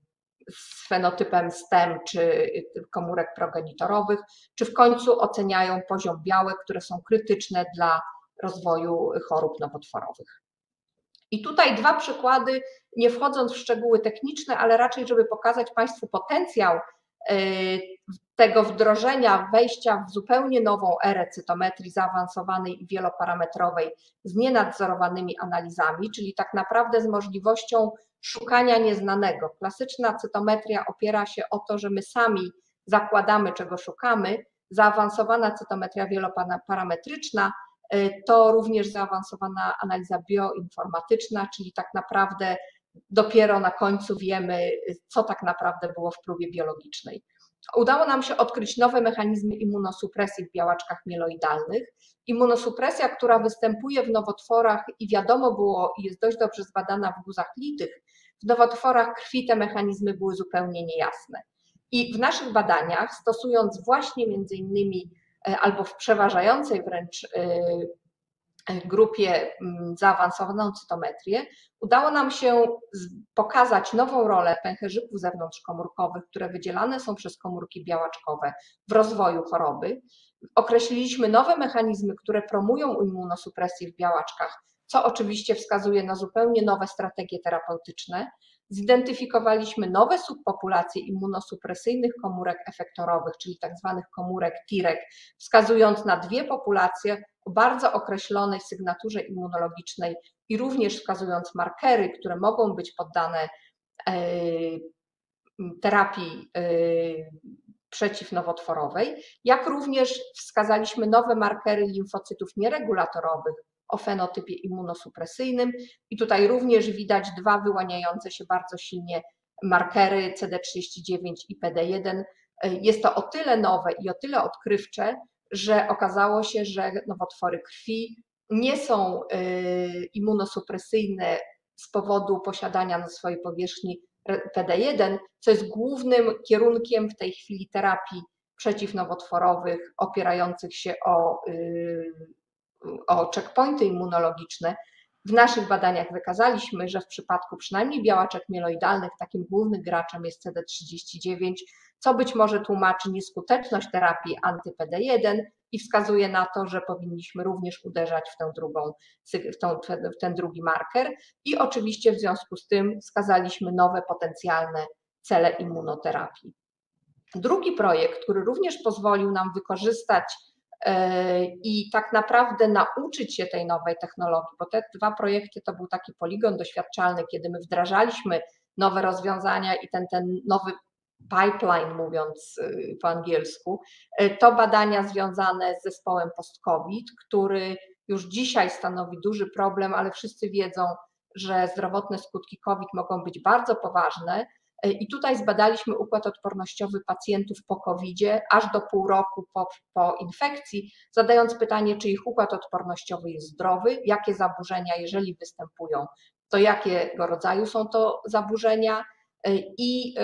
z fenotypem STEM czy komórek progenitorowych, czy w końcu oceniają poziom białek, które są krytyczne dla rozwoju chorób nowotworowych. I tutaj dwa przykłady, nie wchodząc w szczegóły techniczne, ale raczej, żeby pokazać Państwu potencjał tego wdrożenia, wejścia w zupełnie nową erę cytometrii zaawansowanej i wieloparametrowej z nienadzorowanymi analizami, czyli tak naprawdę z możliwością szukania nieznanego. Klasyczna cytometria opiera się o to, że my sami zakładamy, czego szukamy. Zaawansowana cytometria wieloparametryczna to również zaawansowana analiza bioinformatyczna, czyli tak naprawdę dopiero na końcu wiemy, co tak naprawdę było w próbie biologicznej. Udało nam się odkryć nowe mechanizmy immunosupresji w białaczkach mieloidalnych. Immunosupresja, która występuje w nowotworach i wiadomo było i jest dość dobrze zbadana w guzach litych, w nowotworach krwi te mechanizmy były zupełnie niejasne. I w naszych badaniach, stosując właśnie między innymi albo w przeważającej wręcz grupie zaawansowaną cytometrię, udało nam się pokazać nową rolę pęcherzyków zewnątrzkomórkowych, które wydzielane są przez komórki białaczkowe w rozwoju choroby. Określiliśmy nowe mechanizmy, które promują immunosupresję w białaczkach, co oczywiście wskazuje na zupełnie nowe strategie terapeutyczne. Zidentyfikowaliśmy nowe subpopulacje immunosupresyjnych komórek efektorowych, czyli tak zwanych komórek Treg, wskazując na dwie populacje o bardzo określonej sygnaturze immunologicznej i również wskazując markery, które mogą być poddane terapii przeciwnowotworowej, jak również wskazaliśmy nowe markery limfocytów nieregulatorowych o fenotypie immunosupresyjnym i tutaj również widać dwa wyłaniające się bardzo silnie markery CD39 i PD1. Jest to o tyle nowe i o tyle odkrywcze, że okazało się, że nowotwory krwi nie są immunosupresyjne z powodu posiadania na swojej powierzchni PD1, co jest głównym kierunkiem w tej chwili terapii przeciwnowotworowych opierających się o checkpointy immunologiczne. W naszych badaniach wykazaliśmy, że w przypadku przynajmniej białaczek mieloidalnych takim głównym graczem jest CD39, co być może tłumaczy nieskuteczność terapii anty-PD1 i wskazuje na to, że powinniśmy również uderzać w ten drugi marker i oczywiście w związku z tym wskazaliśmy nowe potencjalne cele immunoterapii. Drugi projekt, który również pozwolił nam wykorzystać i tak naprawdę nauczyć się tej nowej technologii, bo te dwa projekty to był taki poligon doświadczalny, kiedy my wdrażaliśmy nowe rozwiązania i ten nowy pipeline, mówiąc po angielsku, to badania związane z zespołem post-COVID, który już dzisiaj stanowi duży problem, ale wszyscy wiedzą, że zdrowotne skutki COVID mogą być bardzo poważne. I tutaj zbadaliśmy układ odpornościowy pacjentów po COVID-zie aż do pół roku po infekcji, zadając pytanie, czy ich układ odpornościowy jest zdrowy, jakie zaburzenia, jeżeli występują, to jakiego rodzaju są to zaburzenia i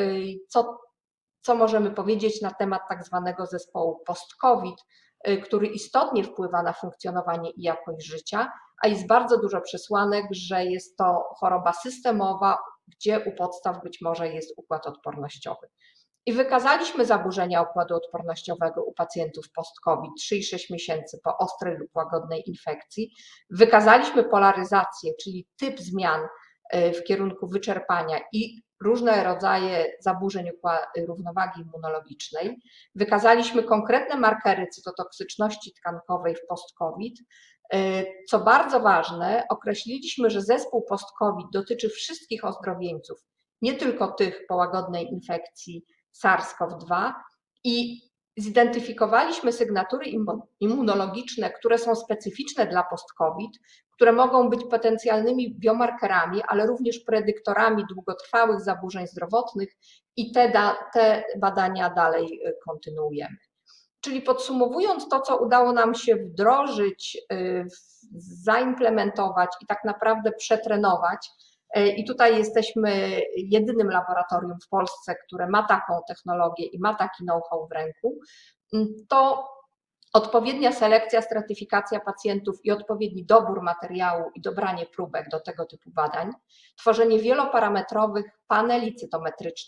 co możemy powiedzieć na temat tak zwanego zespołu post-COVID, który istotnie wpływa na funkcjonowanie i jakość życia, a jest bardzo dużo przesłanek, że jest to choroba systemowa, gdzie u podstaw być może jest układ odpornościowy. I wykazaliśmy zaburzenia układu odpornościowego u pacjentów post-COVID 3,6 miesięcy po ostrej lub łagodnej infekcji. Wykazaliśmy polaryzację, czyli typ zmian w kierunku wyczerpania i różne rodzaje zaburzeń równowagi immunologicznej. Wykazaliśmy konkretne markery cytotoksyczności tkankowej w post-COVID. Co bardzo ważne, określiliśmy, że zespół post-COVID dotyczy wszystkich ozdrowieńców, nie tylko tych po łagodnej infekcji SARS-CoV-2 i zidentyfikowaliśmy sygnatury immunologiczne, które są specyficzne dla post-COVID, które mogą być potencjalnymi biomarkerami, ale również predyktorami długotrwałych zaburzeń zdrowotnych i te badania dalej kontynuujemy. Czyli podsumowując to, co udało nam się wdrożyć, zaimplementować i tak naprawdę przetrenować, i tutaj jesteśmy jedynym laboratorium w Polsce, które ma taką technologię i ma taki know-how w ręku, to odpowiednia selekcja, stratyfikacja pacjentów i odpowiedni dobór materiału i dobranie próbek do tego typu badań, tworzenie wieloparametrowych paneli cytometrycznych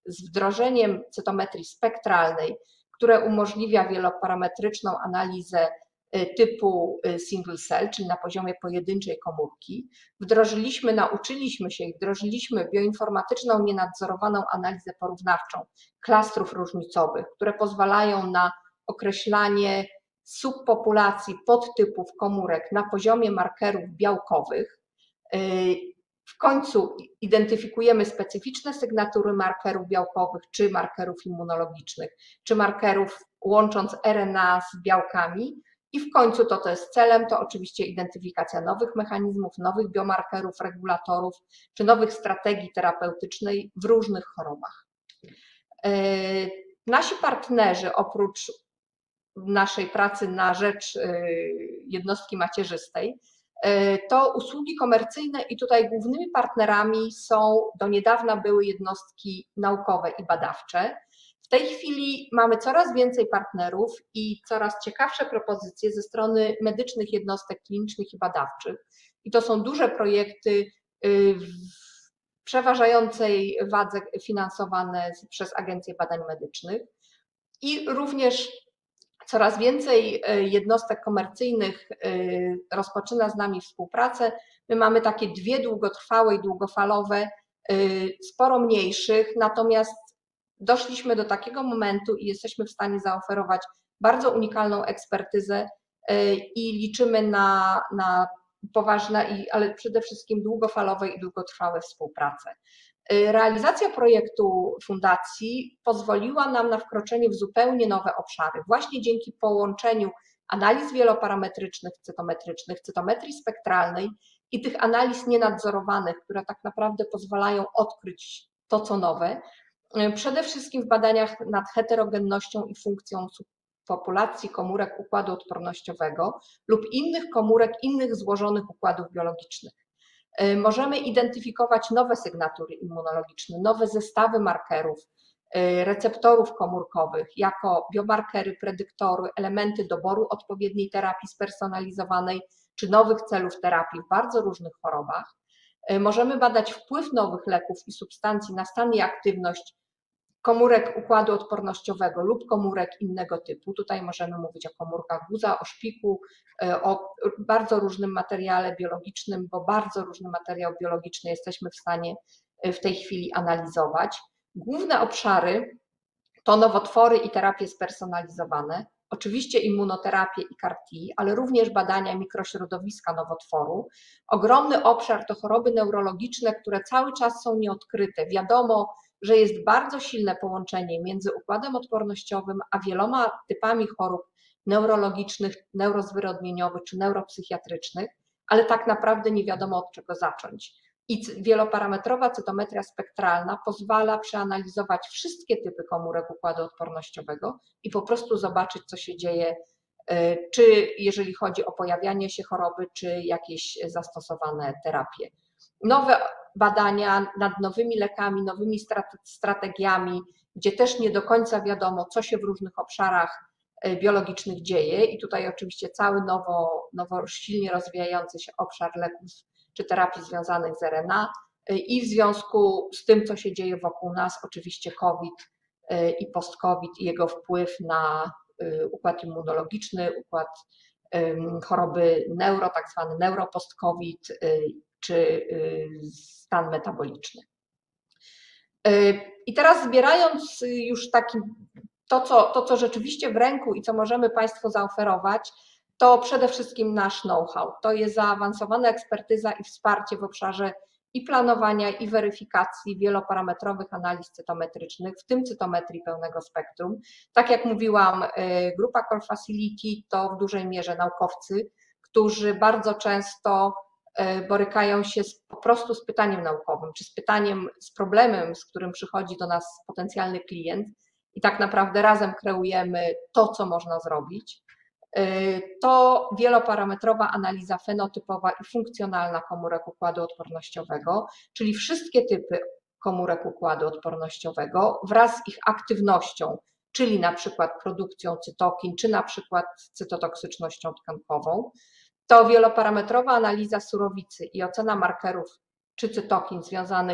z wdrożeniem cytometrii spektralnej, które umożliwia wieloparametryczną analizę typu single cell, czyli na poziomie pojedynczej komórki, nauczyliśmy się i wdrożyliśmy bioinformatyczną, nienadzorowaną analizę porównawczą klastrów różnicowych, które pozwalają na określanie subpopulacji podtypów komórek na poziomie markerów białkowych. W końcu identyfikujemy specyficzne sygnatury markerów białkowych, czy markerów immunologicznych, czy markerów łącząc RNA z białkami. I w końcu to jest celem, to oczywiście identyfikacja nowych mechanizmów, nowych biomarkerów, regulatorów, czy nowych strategii terapeutycznej w różnych chorobach. Nasi partnerzy, oprócz naszej pracy na rzecz jednostki macierzystej, to usługi komercyjne i tutaj głównymi partnerami do niedawna były jednostki naukowe i badawcze. W tej chwili mamy coraz więcej partnerów i coraz ciekawsze propozycje ze strony medycznych jednostek klinicznych i badawczych. I to są duże projekty w przeważającej wadze finansowane przez Agencję Badań Medycznych i również coraz więcej jednostek komercyjnych rozpoczyna z nami współpracę. My mamy takie dwie długotrwałe i długofalowe, sporo mniejszych, natomiast doszliśmy do takiego momentu i jesteśmy w stanie zaoferować bardzo unikalną ekspertyzę i liczymy na poważne, ale przede wszystkim długofalowe i długotrwałe współprace. Realizacja projektu fundacji pozwoliła nam na wkroczenie w zupełnie nowe obszary, właśnie dzięki połączeniu analiz wieloparametrycznych, cytometrycznych, cytometrii spektralnej i tych analiz nienadzorowanych, które tak naprawdę pozwalają odkryć to, co nowe, przede wszystkim w badaniach nad heterogennością i funkcją populacji komórek układu odpornościowego lub innych komórek, innych złożonych układów biologicznych. Możemy identyfikować nowe sygnatury immunologiczne, nowe zestawy markerów, receptorów komórkowych jako biomarkery, predyktory, elementy doboru odpowiedniej terapii spersonalizowanej czy nowych celów terapii w bardzo różnych chorobach. Możemy badać wpływ nowych leków i substancji na stan i aktywność komórek układu odpornościowego lub komórek innego typu. Tutaj możemy mówić o komórkach guza, o szpiku, o bardzo różnym materiale biologicznym, bo bardzo różny materiał biologiczny jesteśmy w stanie w tej chwili analizować. Główne obszary to nowotwory i terapie spersonalizowane, oczywiście immunoterapię i CAR-T, ale również badania mikrośrodowiska nowotworu. Ogromny obszar to choroby neurologiczne, które cały czas są nieodkryte. Wiadomo, że jest bardzo silne połączenie między układem odpornościowym a wieloma typami chorób neurologicznych, neurozwyrodnieniowych czy neuropsychiatrycznych, ale tak naprawdę nie wiadomo, od czego zacząć. I wieloparametrowa cytometria spektralna pozwala przeanalizować wszystkie typy komórek układu odpornościowego i po prostu zobaczyć, co się dzieje, czy jeżeli chodzi o pojawianie się choroby, czy jakieś zastosowane terapie. Nowe badania nad nowymi lekami, nowymi strategiami, gdzie też nie do końca wiadomo, co się w różnych obszarach biologicznych dzieje i tutaj oczywiście cały nowo silnie rozwijający się obszar leków czy terapii związanych z RNA i w związku z tym, co się dzieje wokół nas, oczywiście COVID i post-COVID i jego wpływ na układ immunologiczny, układ choroby neuro, tak zwany neuropost-COVID czy stan metaboliczny. I teraz zbierając już to, co rzeczywiście w ręku i co możemy Państwu zaoferować, to przede wszystkim nasz know-how. To jest zaawansowana ekspertyza i wsparcie w obszarze i planowania, i weryfikacji wieloparametrowych analiz cytometrycznych, w tym cytometrii pełnego spektrum. Tak jak mówiłam, grupa Core Facility to w dużej mierze naukowcy, którzy bardzo często borykają się po prostu z pytaniem naukowym, czy z problemem, z którym przychodzi do nas potencjalny klient i tak naprawdę razem kreujemy to, co można zrobić. To wieloparametrowa analiza fenotypowa i funkcjonalna komórek układu odpornościowego, czyli wszystkie typy komórek układu odpornościowego wraz z ich aktywnością, czyli na przykład produkcją cytokin, czy na przykład cytotoksycznością tkankową. To wieloparametrowa analiza surowicy i ocena markerów czy cytokin związanych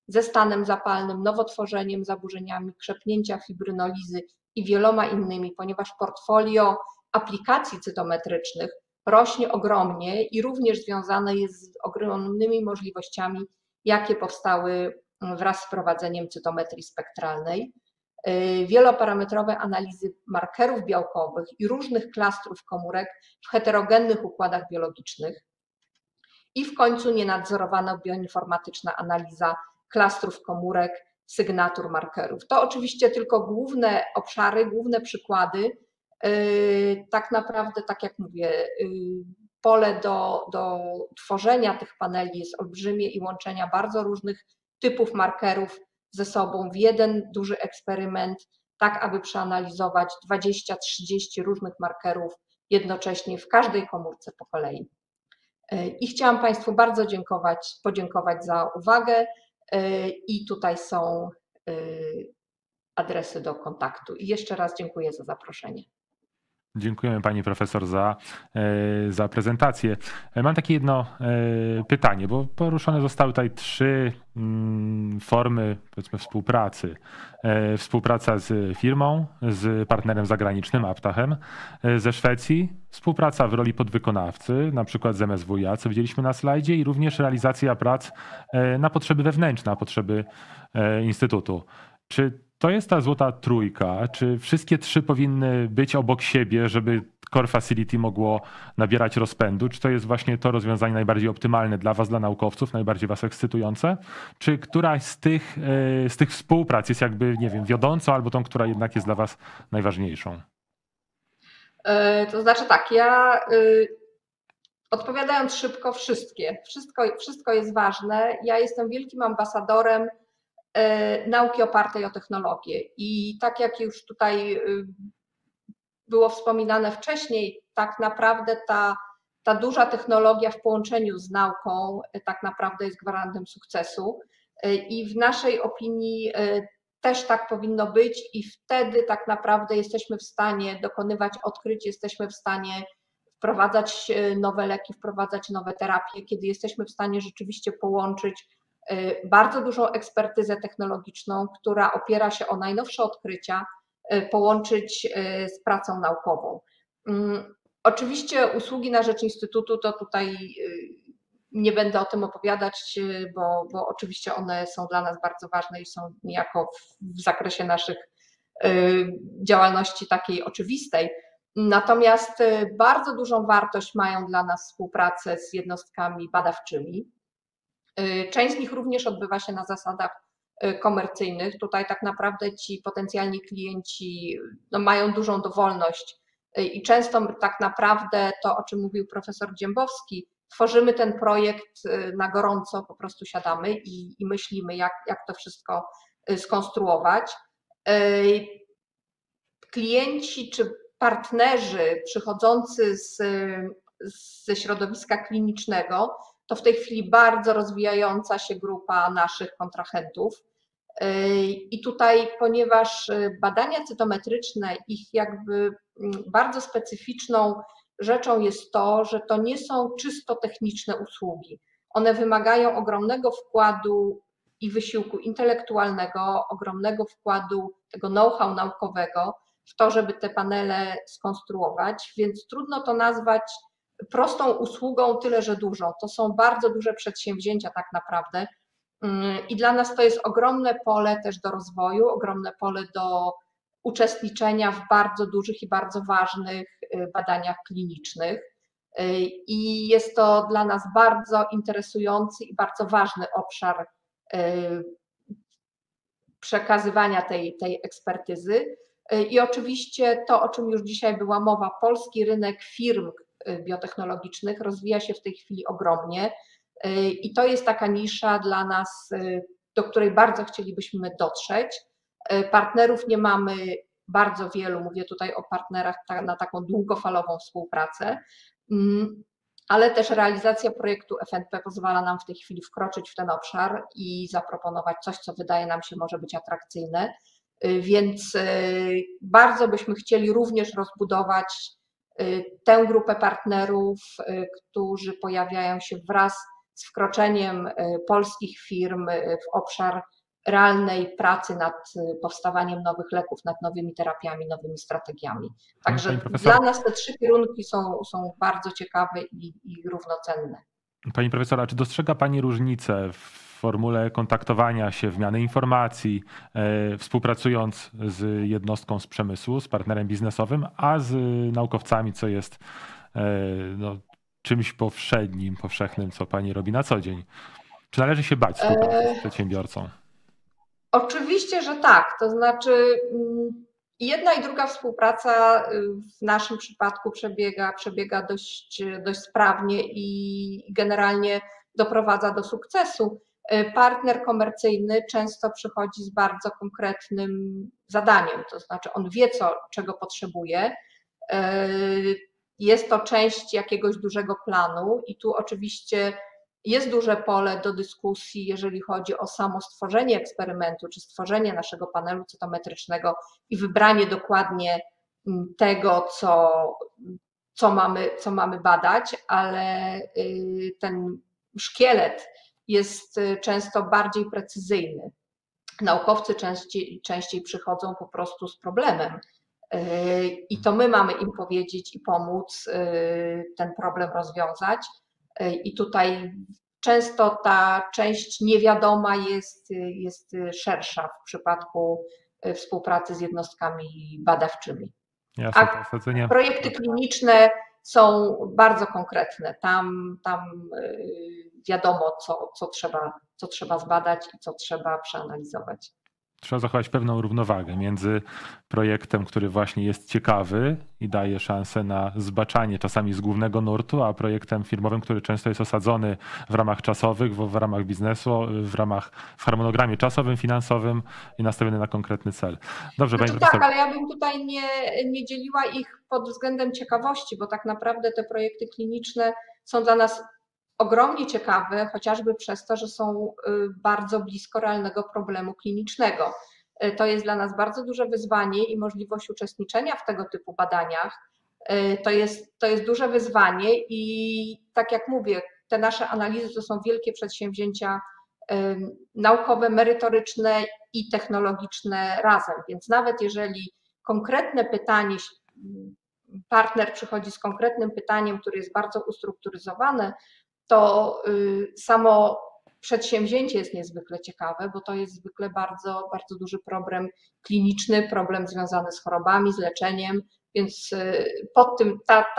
ze stanem zapalnym, nowotworzeniem, zaburzeniami krzepnięcia, fibrynolizy i wieloma innymi, ponieważ portfolio aplikacji cytometrycznych rośnie ogromnie i również związane jest z ogromnymi możliwościami, jakie powstały wraz z wprowadzeniem cytometrii spektralnej. Wieloparametrowe analizy markerów białkowych i różnych klastrów komórek w heterogennych układach biologicznych i w końcu nienadzorowana bioinformatyczna analiza klastrów komórek, sygnatur markerów. To oczywiście tylko główne obszary, główne przykłady. Tak naprawdę, tak jak mówię, pole do tworzenia tych paneli jest olbrzymie i łączenia bardzo różnych typów markerów ze sobą w jeden duży eksperyment, tak aby przeanalizować 20-30 różnych markerów jednocześnie w każdej komórce po kolei. I chciałam Państwu bardzo podziękować za uwagę i tutaj są adresy do kontaktu. I jeszcze raz dziękuję za zaproszenie. Dziękujemy Pani Profesor za prezentację. Mam takie jedno pytanie, bo poruszone zostały tutaj 3 formy, powiedzmy, współpracy. Współpraca z firmą, z partnerem zagranicznym, Aptachem ze Szwecji, współpraca w roli podwykonawcy, na przykład z MSWiA, co widzieliśmy na slajdzie, i również realizacja prac na potrzeby wewnętrzne, na potrzeby Instytutu. Czy to jest ta złota trójka? Czy wszystkie 3 powinny być obok siebie, żeby Core Facility mogło nabierać rozpędu? Czy to jest właśnie to rozwiązanie najbardziej optymalne dla Was, dla naukowców, najbardziej Was ekscytujące? Czy któraś z tych współprac jest jakby, nie wiem, wiodącą, albo tą, która jednak jest dla Was najważniejszą? To znaczy tak, ja odpowiadając szybko, wszystko jest ważne. Ja jestem wielkim ambasadorem nauki opartej o technologię i tak jak już tutaj było wspominane wcześniej, tak naprawdę ta duża technologia w połączeniu z nauką tak naprawdę jest gwarantem sukcesu i w naszej opinii też tak powinno być i wtedy tak naprawdę jesteśmy w stanie dokonywać odkryć, jesteśmy w stanie wprowadzać nowe leki, wprowadzać nowe terapie, kiedy jesteśmy w stanie rzeczywiście połączyć bardzo dużą ekspertyzę technologiczną, która opiera się o najnowsze odkrycia, połączyć z pracą naukową. Oczywiście usługi na rzecz Instytutu, to tutaj nie będę o tym opowiadać, bo oczywiście one są dla nas bardzo ważne i są niejako w zakresie naszych działalności takiej oczywistej. Natomiast bardzo dużą wartość mają dla nas współpracę z jednostkami badawczymi. Część z nich również odbywa się na zasadach komercyjnych. Tutaj tak naprawdę ci potencjalni klienci mają dużą dowolność i często tak naprawdę to, o czym mówił profesor Dziembowski, tworzymy ten projekt na gorąco, po prostu siadamy i myślimy, jak to wszystko skonstruować. Klienci czy partnerzy przychodzący ze środowiska klinicznego to w tej chwili bardzo rozwijająca się grupa naszych kontrahentów. I tutaj, ponieważ badania cytometryczne, ich jakby bardzo specyficzną rzeczą jest to, że to nie są czysto techniczne usługi. One wymagają ogromnego wkładu i wysiłku intelektualnego, ogromnego wkładu tego know-how naukowego w to, żeby te panele skonstruować, więc trudno to nazwać prostą usługą, tyle że dużą. To są bardzo duże przedsięwzięcia tak naprawdę i dla nas to jest ogromne pole też do rozwoju, ogromne pole do uczestniczenia w bardzo dużych i bardzo ważnych badaniach klinicznych i jest to dla nas bardzo interesujący i bardzo ważny obszar przekazywania tej ekspertyzy. I oczywiście to, o czym już dzisiaj była mowa, polski rynek firm biotechnologicznych rozwija się w tej chwili ogromnie i to jest taka nisza dla nas, do której bardzo chcielibyśmy dotrzeć. Partnerów nie mamy bardzo wielu, mówię tutaj o partnerach na taką długofalową współpracę, ale też realizacja projektu FNP pozwala nam w tej chwili wkroczyć w ten obszar i zaproponować coś, co wydaje nam się może być atrakcyjne, więc bardzo byśmy chcieli również rozbudować tę grupę partnerów, którzy pojawiają się wraz z wkroczeniem polskich firm w obszar realnej pracy nad powstawaniem nowych leków, nad nowymi terapiami, nowymi strategiami. Także dla nas te 3 kierunki są bardzo ciekawe i równocenne. Pani profesor, a czy dostrzega Pani różnicę w formule kontaktowania się, wymiany informacji, współpracując z jednostką z przemysłu, z partnerem biznesowym, a z naukowcami, co jest czymś powszechnym, co Pani robi na co dzień? Czy należy się bać współpracy z przedsiębiorcą? Oczywiście, że tak. To znaczy jedna i druga współpraca w naszym przypadku przebiega dość sprawnie i generalnie doprowadza do sukcesu. Partner komercyjny często przychodzi z bardzo konkretnym zadaniem, to znaczy on wie, czego potrzebuje. Jest to część jakiegoś dużego planu i tu oczywiście jest duże pole do dyskusji, jeżeli chodzi o samo stworzenie eksperymentu, czy stworzenie naszego panelu cytometrycznego i wybranie dokładnie tego, co mamy badać, ale ten szkielet jest często bardziej precyzyjny. Naukowcy częściej przychodzą po prostu z problemem i to my mamy im powiedzieć i pomóc ten problem rozwiązać. I tutaj często ta część niewiadoma jest szersza w przypadku współpracy z jednostkami badawczymi. Jasne, a projekty kliniczne są bardzo konkretne. Tam wiadomo, co trzeba zbadać i co trzeba przeanalizować. Trzeba zachować pewną równowagę między projektem, który właśnie jest ciekawy i daje szansę na zbaczanie czasami z głównego nurtu, a projektem firmowym, który często jest osadzony w ramach czasowych, w ramach biznesu, w harmonogramie czasowym, finansowym i nastawiony na konkretny cel. Dobrze, pani profesor. Tak, ale ja bym tutaj nie dzieliła ich pod względem ciekawości, bo tak naprawdę te projekty kliniczne są dla nas ogromnie ciekawe, chociażby przez to, że są bardzo blisko realnego problemu klinicznego. To jest dla nas bardzo duże wyzwanie i możliwość uczestniczenia w tego typu badaniach. To jest duże wyzwanie i tak jak mówię, te nasze analizy to są wielkie przedsięwzięcia naukowe, merytoryczne i technologiczne razem, więc nawet jeżeli konkretne pytanie, partner przychodzi z konkretnym pytaniem, które jest bardzo ustrukturyzowane, to samo przedsięwzięcie jest niezwykle ciekawe, bo to jest zwykle bardzo, bardzo duży problem kliniczny, problem związany z chorobami, z leczeniem, więc pod tym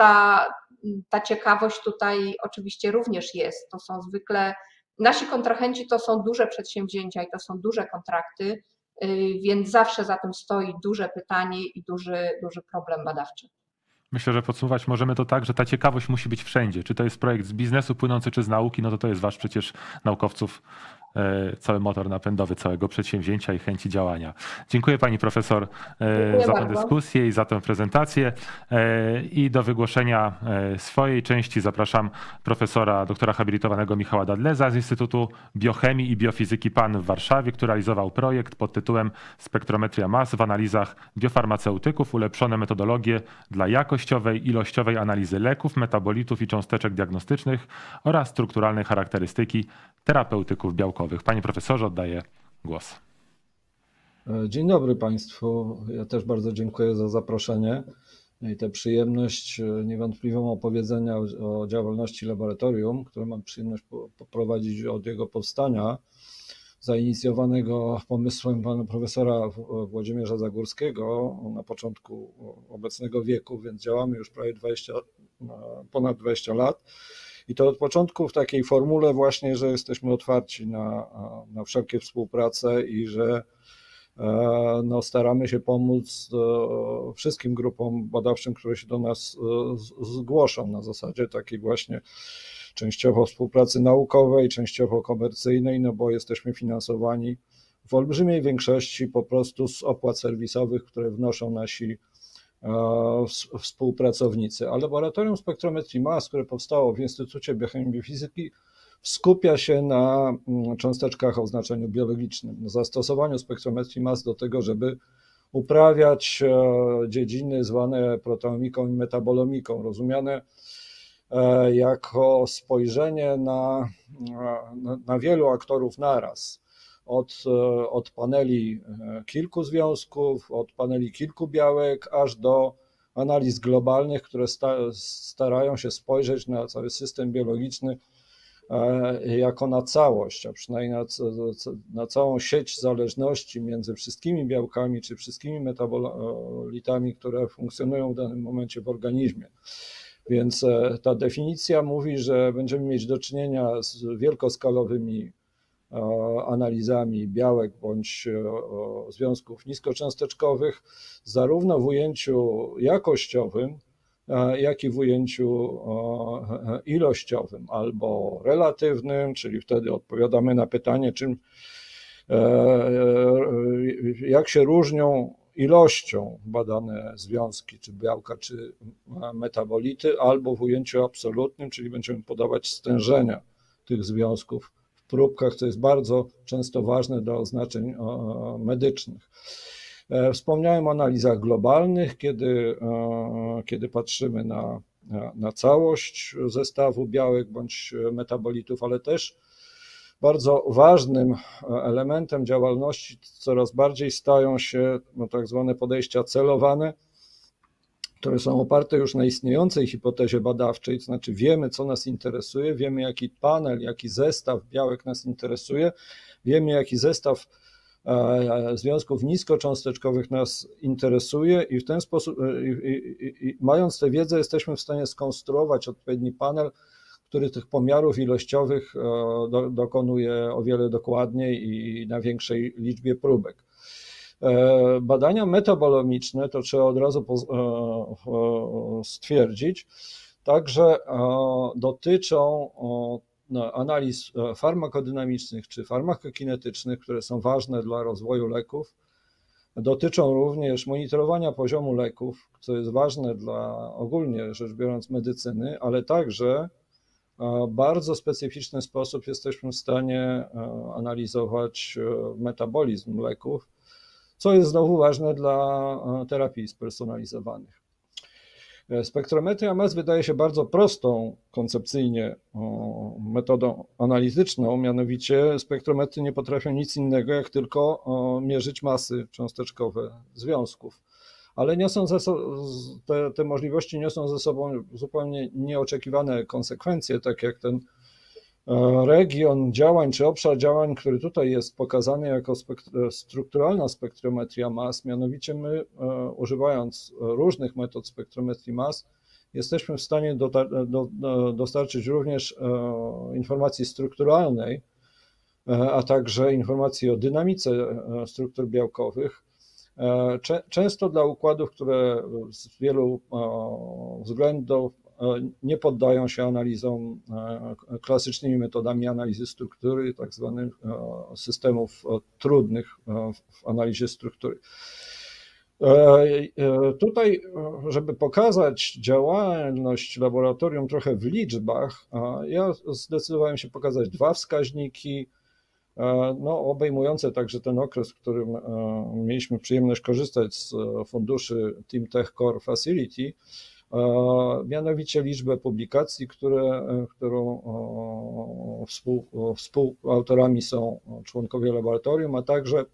ta ciekawość tutaj oczywiście również jest. To są zwykle, nasi kontrahenci to są duże przedsięwzięcia i to są duże kontrakty, więc zawsze za tym stoi duże pytanie i duży problem badawczy. Myślę, że podsumować możemy to tak, że ta ciekawość musi być wszędzie. Czy to jest projekt z biznesu płynący, czy z nauki, no to jest wasz przecież naukowców cały motor napędowy całego przedsięwzięcia i chęci działania. Dziękuję pani profesor za tę dyskusję i za tę prezentację. I do wygłoszenia swojej części zapraszam profesora doktora habilitowanego Michała Dadleza z Instytutu Biochemii i Biofizyki PAN w Warszawie, który realizował projekt pod tytułem Spektrometria mas w analizach biofarmaceutyków, ulepszone metodologie dla jakościowej, ilościowej analizy leków, metabolitów i cząsteczek diagnostycznych oraz strukturalnej charakterystyki terapeutyków białkowych. Panie profesorze, oddaję głos. Dzień dobry Państwu. Ja też bardzo dziękuję za zaproszenie i tę przyjemność niewątpliwą opowiedzenia o działalności laboratorium, które mam przyjemność poprowadzić od jego powstania, zainicjowanego pomysłem pana profesora Włodzimierza Zagórskiego na początku obecnego wieku, więc działamy już prawie ponad 20 lat. I to od początku w takiej formule właśnie, że jesteśmy otwarci na wszelkie współprace i że staramy się pomóc wszystkim grupom badawczym, które się do nas zgłoszą na zasadzie takiej właśnie częściowo współpracy naukowej, częściowo komercyjnej, no bo jesteśmy finansowani w olbrzymiej większości po prostu z opłat serwisowych, które wnoszą nasi współpracownicy. A laboratorium spektrometrii mas, które powstało w Instytucie Biochemii i Biofizyki, skupia się na cząsteczkach o znaczeniu biologicznym, na zastosowaniu spektrometrii mas do tego, żeby uprawiać dziedziny zwane proteomiką i metabolomiką, rozumiane jako spojrzenie na wielu aktorów naraz. Od paneli kilku związków, od paneli kilku białek, aż do analiz globalnych, które starają się spojrzeć na cały system biologiczny jako na całość, a przynajmniej na całą sieć zależności między wszystkimi białkami czy wszystkimi metabolitami, które funkcjonują w danym momencie w organizmie. Więc ta definicja mówi, że będziemy mieć do czynienia z wielkoskalowymi analizami białek bądź związków niskocząsteczkowych, zarówno w ujęciu jakościowym, jak i w ujęciu ilościowym albo relatywnym, czyli wtedy odpowiadamy na pytanie, jak się różnią ilością badane związki, czy białka, czy metabolity, albo w ujęciu absolutnym, czyli będziemy podawać stężenia tych związków w próbkach, co jest bardzo często ważne dla oznaczeń medycznych. Wspomniałem o analizach globalnych, kiedy patrzymy na całość zestawu białek bądź metabolitów, ale też bardzo ważnym elementem działalności coraz bardziej stają się tak zwane podejścia celowane, które są oparte już na istniejącej hipotezie badawczej, to znaczy wiemy, co nas interesuje, wiemy, jaki panel, jaki zestaw białek nas interesuje, wiemy, jaki zestaw związków niskocząsteczkowych nas interesuje i w ten sposób, mając tę wiedzę, jesteśmy w stanie skonstruować odpowiedni panel, który tych pomiarów ilościowych dokonuje o wiele dokładniej i na większej liczbie próbek. Badania metabolomiczne, to trzeba od razu stwierdzić, także dotyczą analiz farmakodynamicznych czy farmakokinetycznych, które są ważne dla rozwoju leków. Dotyczą również monitorowania poziomu leków, co jest ważne dla ogólnie rzecz biorąc medycyny, ale także w bardzo specyficzny sposób jesteśmy w stanie analizować metabolizm leków, co jest znowu ważne dla terapii spersonalizowanych. Spektrometria mass wydaje się bardzo prostą koncepcyjnie metodą analityczną, mianowicie spektrometry nie potrafią nic innego, jak tylko mierzyć masy cząsteczkowe związków. Ale niosą te możliwości niosą ze sobą zupełnie nieoczekiwane konsekwencje, tak jak ten region działań czy obszar działań, który tutaj jest pokazany jako strukturalna spektrometria mass, mianowicie my używając różnych metod spektrometrii mass jesteśmy w stanie dostarczyć również informacji strukturalnej, a także informacji o dynamice struktur białkowych, często dla układów, które z wielu względów nie poddają się analizom klasycznymi metodami analizy struktury, tak zwanych systemów trudnych w analizie struktury. Tutaj, żeby pokazać działalność laboratorium trochę w liczbach, ja zdecydowałem się pokazać dwa wskaźniki, obejmujące także ten okres, w którym mieliśmy przyjemność korzystać z funduszy TeamTech Core Facility, mianowicie liczbę publikacji, którą współautorami są członkowie laboratorium, a także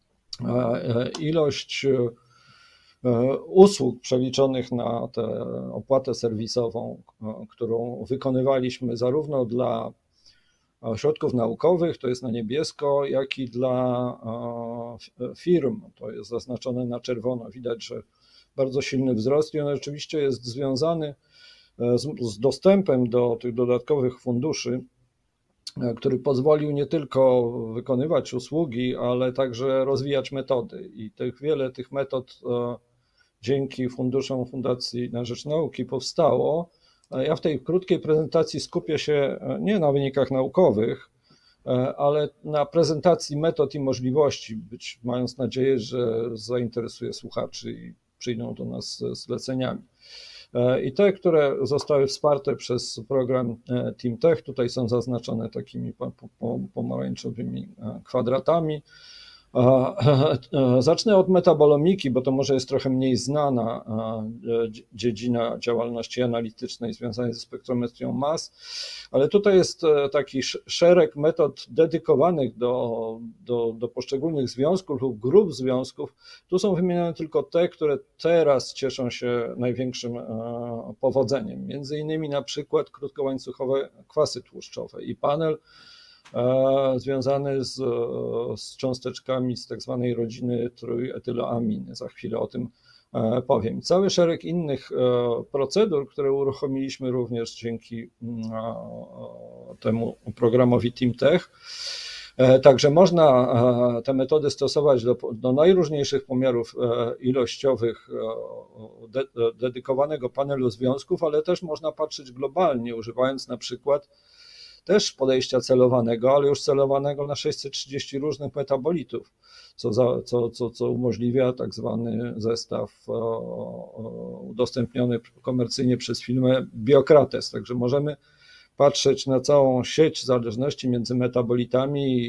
ilość usług przeliczonych na tę opłatę serwisową, którą wykonywaliśmy zarówno dla ośrodków naukowych, to jest na niebiesko, jak i dla firm, to jest zaznaczone na czerwono. Widać, że bardzo silny wzrost i on oczywiście jest związany z dostępem do tych dodatkowych funduszy, który pozwolił nie tylko wykonywać usługi, ale także rozwijać metody. I wiele tych metod dzięki funduszom Fundacji na Rzecz Nauki powstało. Ja w tej krótkiej prezentacji skupię się nie na wynikach naukowych, ale na prezentacji metod i możliwości, mając nadzieję, że zainteresuje słuchaczy i przyjdą do nas z zleceniami. I te, które zostały wsparte przez program TeamTech, tutaj są zaznaczone takimi pomarańczowymi kwadratami. Zacznę od metabolomiki, bo to może jest trochę mniej znana dziedzina działalności analitycznej związanej ze spektrometrią mas, ale tutaj jest taki szereg metod dedykowanych do poszczególnych związków lub grup związków. Tu są wymienione tylko te, które teraz cieszą się największym powodzeniem. Między innymi na przykład krótkołańcuchowe kwasy tłuszczowe i panel związany z cząsteczkami z tak zwanej rodziny trójetyloaminy. Za chwilę o tym powiem. Cały szereg innych procedur, które uruchomiliśmy również dzięki temu programowi TeamTech. Także można te metody stosować do najróżniejszych pomiarów ilościowych dedykowanego panelu związków, ale też można patrzeć globalnie, używając na przykład też podejścia celowanego, ale już celowanego na 630 różnych metabolitów, co umożliwia tak zwany zestaw udostępniony komercyjnie przez firmę Biokrates. Także możemy patrzeć na całą sieć zależności między metabolitami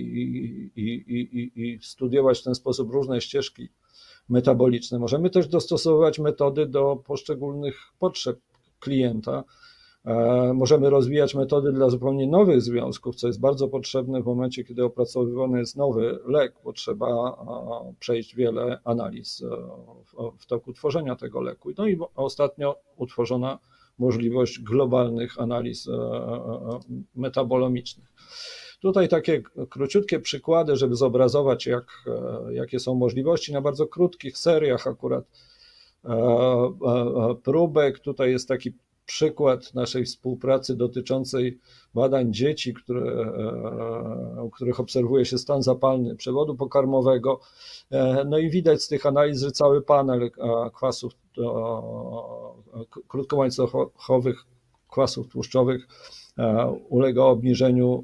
i studiować w ten sposób różne ścieżki metaboliczne. Możemy też dostosowywać metody do poszczególnych potrzeb klienta. Możemy rozwijać metody dla zupełnie nowych związków, co jest bardzo potrzebne w momencie, kiedy opracowywany jest nowy lek, bo trzeba przejść wiele analiz w toku tworzenia tego leku. No i ostatnio utworzona możliwość globalnych analiz metabolomicznych. Tutaj takie króciutkie przykłady, żeby zobrazować, jakie są możliwości na bardzo krótkich seriach akurat próbek. Tutaj jest taki przykład naszej współpracy dotyczącej badań dzieci, u których obserwuje się stan zapalny przewodu pokarmowego. No i widać z tych analiz, że cały panel kwasów, krótkołańcuchowych kwasów tłuszczowych ulega obniżeniu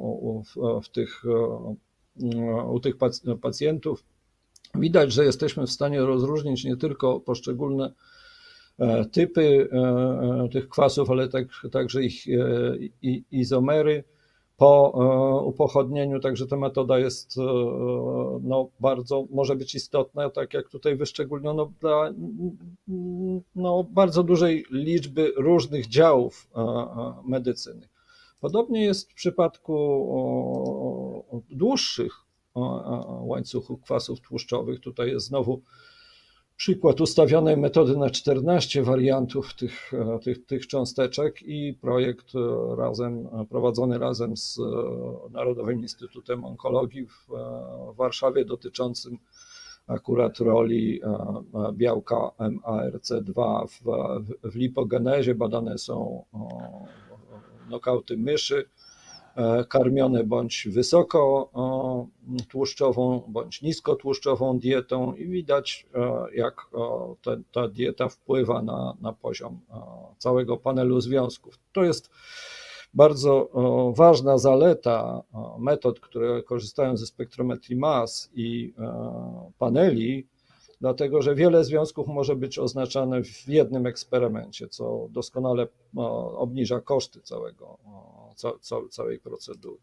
u tych pacjentów. Widać, że jesteśmy w stanie rozróżnić nie tylko poszczególne typy tych kwasów, ale także ich izomery po upochodnieniu, także ta metoda jest bardzo, może być istotna, tak jak tutaj wyszczególniono, dla bardzo dużej liczby różnych działów medycyny. Podobnie jest w przypadku dłuższych łańcuchów kwasów tłuszczowych. Tutaj jest znowu przykład ustawionej metody na 14 wariantów tych cząsteczek i projekt prowadzony razem z Narodowym Instytutem Onkologii w Warszawie dotyczącym akurat roli białka MARC2 w lipogenezie. Badane są nokauty myszy karmione bądź wysoko tłuszczową, bądź nisko tłuszczową dietą i widać, jak ta dieta wpływa na poziom całego panelu związków. To jest bardzo ważna zaleta metod, które korzystają ze spektrometrii mas i paneli, dlatego że wiele związków może być oznaczane w jednym eksperymencie, co doskonale obniża koszty całej procedury.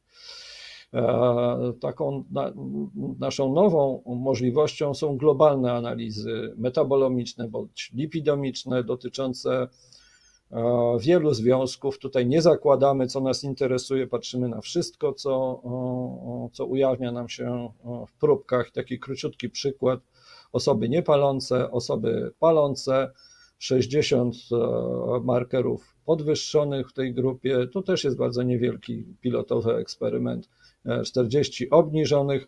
Taką naszą nową możliwością są globalne analizy metabolomiczne bądź lipidomiczne dotyczące wielu związków. Tutaj nie zakładamy, co nas interesuje, patrzymy na wszystko, co ujawnia nam się w próbkach. Taki króciutki przykład: osoby niepalące, osoby palące, 60 markerów podwyższonych w tej grupie. To też jest bardzo niewielki pilotowy eksperyment. 40 obniżonych.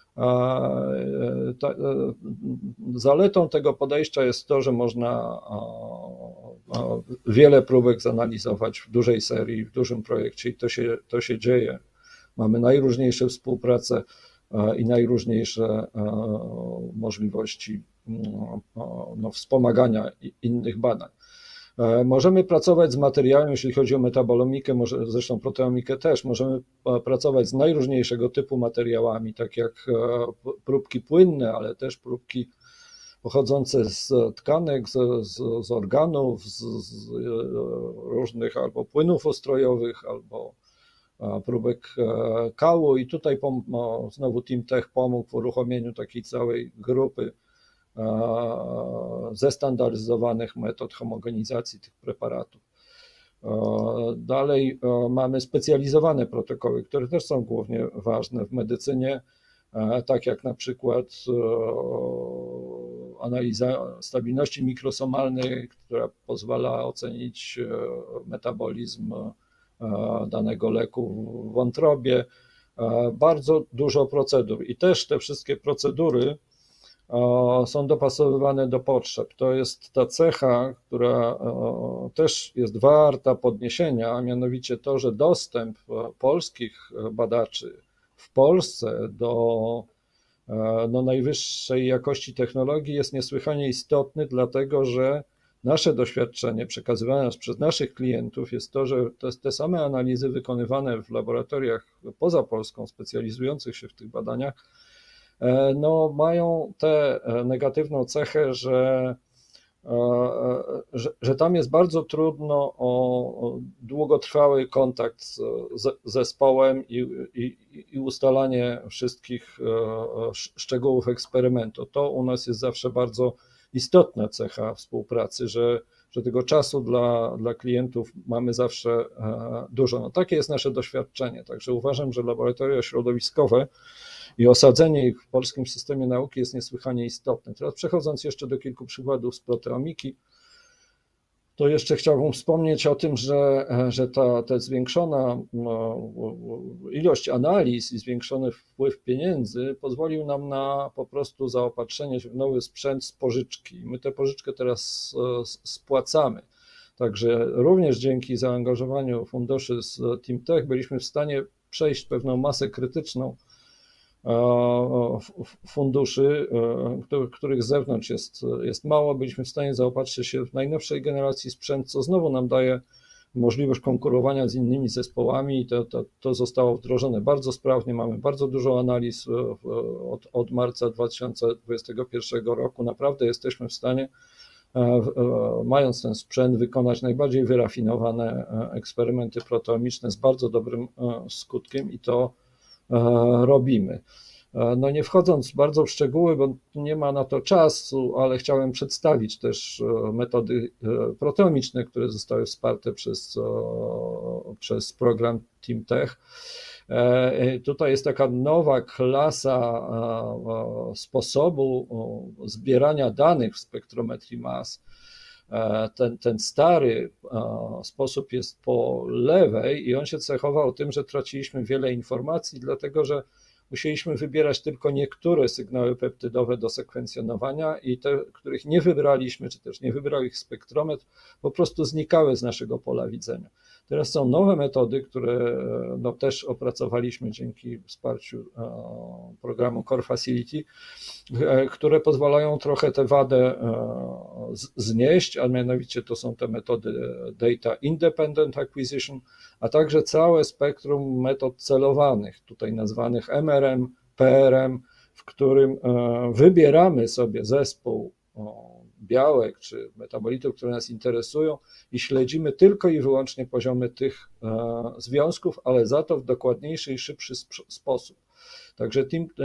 Zaletą tego podejścia jest to, że można wiele próbek zanalizować w dużej serii, w dużym projekcie i to się dzieje. Mamy najróżniejsze współprace i najróżniejsze możliwości wspomagania innych badań. Możemy pracować z materiałem, jeśli chodzi o metabolomikę, zresztą proteomikę też, możemy pracować z najróżniejszego typu materiałami, tak jak próbki płynne, ale też próbki pochodzące z tkanek, z organów, z różnych albo płynów ustrojowych, albo próbek kału i tutaj znowu TeamTech pomógł w uruchomieniu takiej całej grupy zestandaryzowanych metod homogenizacji tych preparatów. Dalej mamy specjalizowane protokoły, które też są głównie ważne w medycynie, tak jak na przykład analiza stabilności mikrosomalnej, która pozwala ocenić metabolizm danego leku w wątrobie. Bardzo dużo procedur i też te wszystkie procedury są dopasowywane do potrzeb. To jest ta cecha, która też jest warta podniesienia, a mianowicie to, że dostęp polskich badaczy w Polsce do najwyższej jakości technologii jest niesłychanie istotny, dlatego że nasze doświadczenie przekazywane przez naszych klientów jest to, że te same analizy wykonywane w laboratoriach poza Polską, specjalizujących się w tych badaniach, mają tę negatywną cechę, że tam jest bardzo trudno o długotrwały kontakt z zespołem i ustalanie wszystkich szczegółów eksperymentu. To u nas jest zawsze bardzo istotna cecha współpracy, że tego czasu dla klientów mamy zawsze dużo. Takie jest nasze doświadczenie, także uważam, że laboratoria środowiskowe i osadzenie ich w polskim systemie nauki jest niesłychanie istotne. Teraz przechodząc jeszcze do kilku przykładów z proteomiki, to jeszcze chciałbym wspomnieć o tym, że ta zwiększona ilość analiz i zwiększony wpływ pieniędzy pozwolił nam na po prostu zaopatrzenie się w nowy sprzęt z pożyczki. My tę pożyczkę teraz spłacamy. Także również dzięki zaangażowaniu funduszy z TeamTech byliśmy w stanie przejść pewną masę krytyczną funduszy, których z zewnątrz jest mało. Byliśmy w stanie zaopatrzyć się w najnowszej generacji sprzęt, co znowu nam daje możliwość konkurowania z innymi zespołami i to zostało wdrożone bardzo sprawnie. Mamy bardzo dużo analiz od marca 2021 roku. Naprawdę jesteśmy w stanie, mając ten sprzęt, wykonać najbardziej wyrafinowane eksperymenty proteomiczne z bardzo dobrym skutkiem i to robimy. Nie wchodząc bardzo w szczegóły, bo nie ma na to czasu, ale chciałem przedstawić też metody proteomiczne, które zostały wsparte przez program TeamTech. Tutaj jest taka nowa klasa sposobu zbierania danych w spektrometrii mas. Ten stary sposób jest po lewej i on się cechował tym, że traciliśmy wiele informacji, dlatego że musieliśmy wybierać tylko niektóre sygnały peptydowe do sekwencjonowania i te, których nie wybraliśmy, czy też nie wybrał ich spektrometr, po prostu znikały z naszego pola widzenia. Teraz są nowe metody, które też opracowaliśmy dzięki wsparciu programu Core Facility, które pozwalają trochę tę wadę znieść, a mianowicie to są te metody Data Independent Acquisition, a także całe spektrum metod celowanych, tutaj nazwanych MRM, PRM, w którym wybieramy sobie zespół białek czy metabolitów, które nas interesują i śledzimy tylko i wyłącznie poziomy tych związków, ale za to w dokładniejszy i szybszy sposób. Także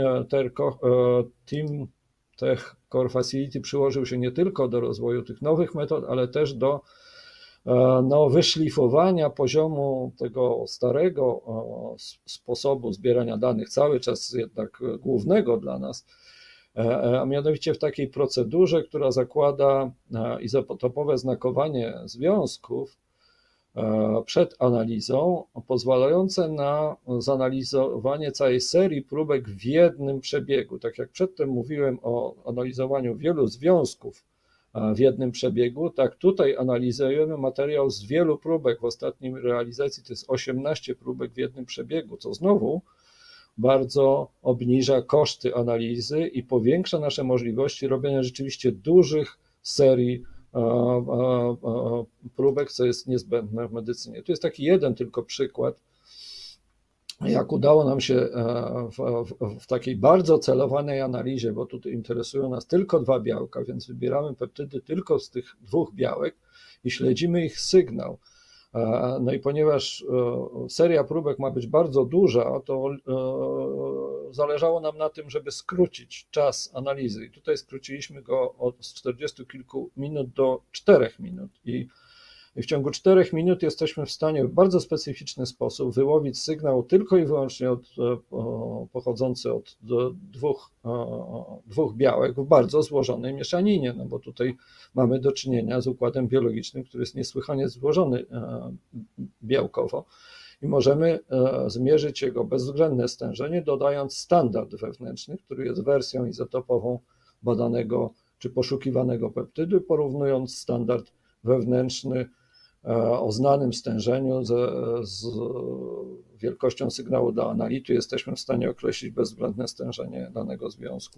TeamTech Core Facility przyłożył się nie tylko do rozwoju tych nowych metod, ale też do wyszlifowania poziomu tego starego sposobu zbierania danych, cały czas jednak głównego dla nas, a mianowicie w takiej procedurze, która zakłada izotopowe znakowanie związków przed analizą, pozwalające na zanalizowanie całej serii próbek w jednym przebiegu. Tak jak przedtem mówiłem o analizowaniu wielu związków w jednym przebiegu, tak tutaj analizujemy materiał z wielu próbek. W ostatniej realizacji to jest 18 próbek w jednym przebiegu, co znowu bardzo obniża koszty analizy i powiększa nasze możliwości robienia rzeczywiście dużych serii próbek, co jest niezbędne w medycynie. Tu jest taki jeden tylko przykład, jak udało nam się w takiej bardzo celowanej analizie, bo tutaj interesują nas tylko dwa białka, więc wybieramy peptydy tylko z tych dwóch białek i śledzimy ich sygnał. No i ponieważ seria próbek ma być bardzo duża, to zależało nam na tym, żeby skrócić czas analizy. I tutaj skróciliśmy go od 40 kilku minut do 4 minut. I w ciągu 4 minut jesteśmy w stanie w bardzo specyficzny sposób wyłowić sygnał tylko i wyłącznie pochodzący od dwóch białek w bardzo złożonej mieszaninie, no bo tutaj mamy do czynienia z układem biologicznym, który jest niesłychanie złożony białkowo i możemy zmierzyć jego bezwzględne stężenie, dodając standard wewnętrzny, który jest wersją izotopową badanego czy poszukiwanego peptydu, porównując standard wewnętrzny o znanym stężeniu z wielkością sygnału do analitu, jesteśmy w stanie określić bezwzględne stężenie danego związku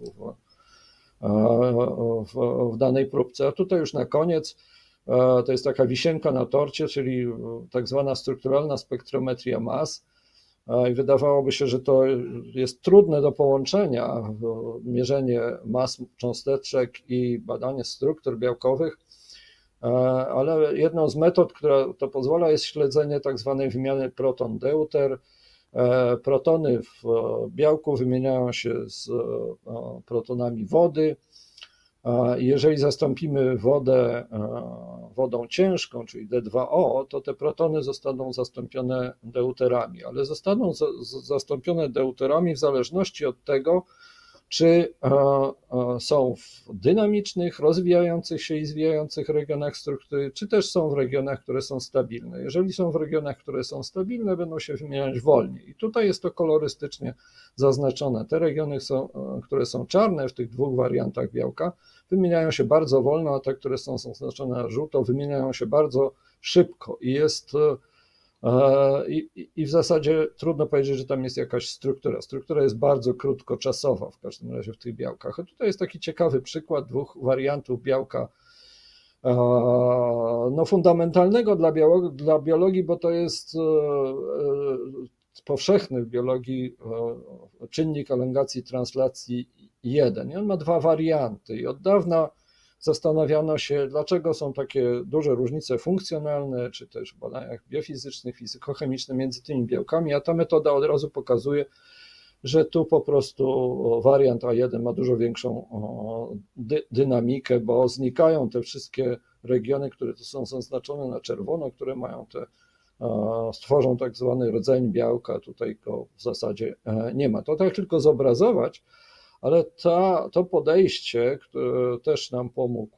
w danej próbce. A tutaj już na koniec to jest taka wisienka na torcie, czyli tak zwana strukturalna spektrometria mas. I wydawałoby się, że to jest trudne do połączenia, mierzenie mas cząsteczek i badanie struktur białkowych, ale jedną z metod, która to pozwala, jest śledzenie tak zwanej wymiany proton-deuter. Protony w białku wymieniają się z protonami wody. Jeżeli zastąpimy wodę wodą ciężką, czyli D2O, to te protony zostaną zastąpione deuterami, ale zostaną zastąpione deuterami w zależności od tego, czy są w dynamicznych, rozwijających się i zwijających regionach struktury, czy też są w regionach, które są stabilne. Jeżeli są w regionach, które są stabilne, będą się wymieniać wolniej. I tutaj jest to kolorystycznie zaznaczone. Te regiony, które są czarne w tych dwóch wariantach białka, wymieniają się bardzo wolno, a te, które są zaznaczone na żółto, wymieniają się bardzo szybko. I w zasadzie trudno powiedzieć, że tam jest jakaś struktura. Struktura jest bardzo krótkoczasowa w każdym razie w tych białkach. A tutaj jest taki ciekawy przykład dwóch wariantów białka fundamentalnego dla biologii, bo to jest powszechny w biologii czynnik elongacji translacji 1. I on ma dwa warianty i od dawna zastanawiano się, dlaczego są takie duże różnice funkcjonalne, czy też w badaniach biofizycznych, fizykochemicznych między tymi białkami, a ta metoda od razu pokazuje, że tu po prostu wariant A1 ma dużo większą dynamikę, bo znikają te wszystkie regiony, które tu są zaznaczone na czerwono, które mają stworzą tak zwany rdzeń białka, tutaj go w zasadzie nie ma. To tak tylko zobrazować, ale to podejście, które też nam pomógł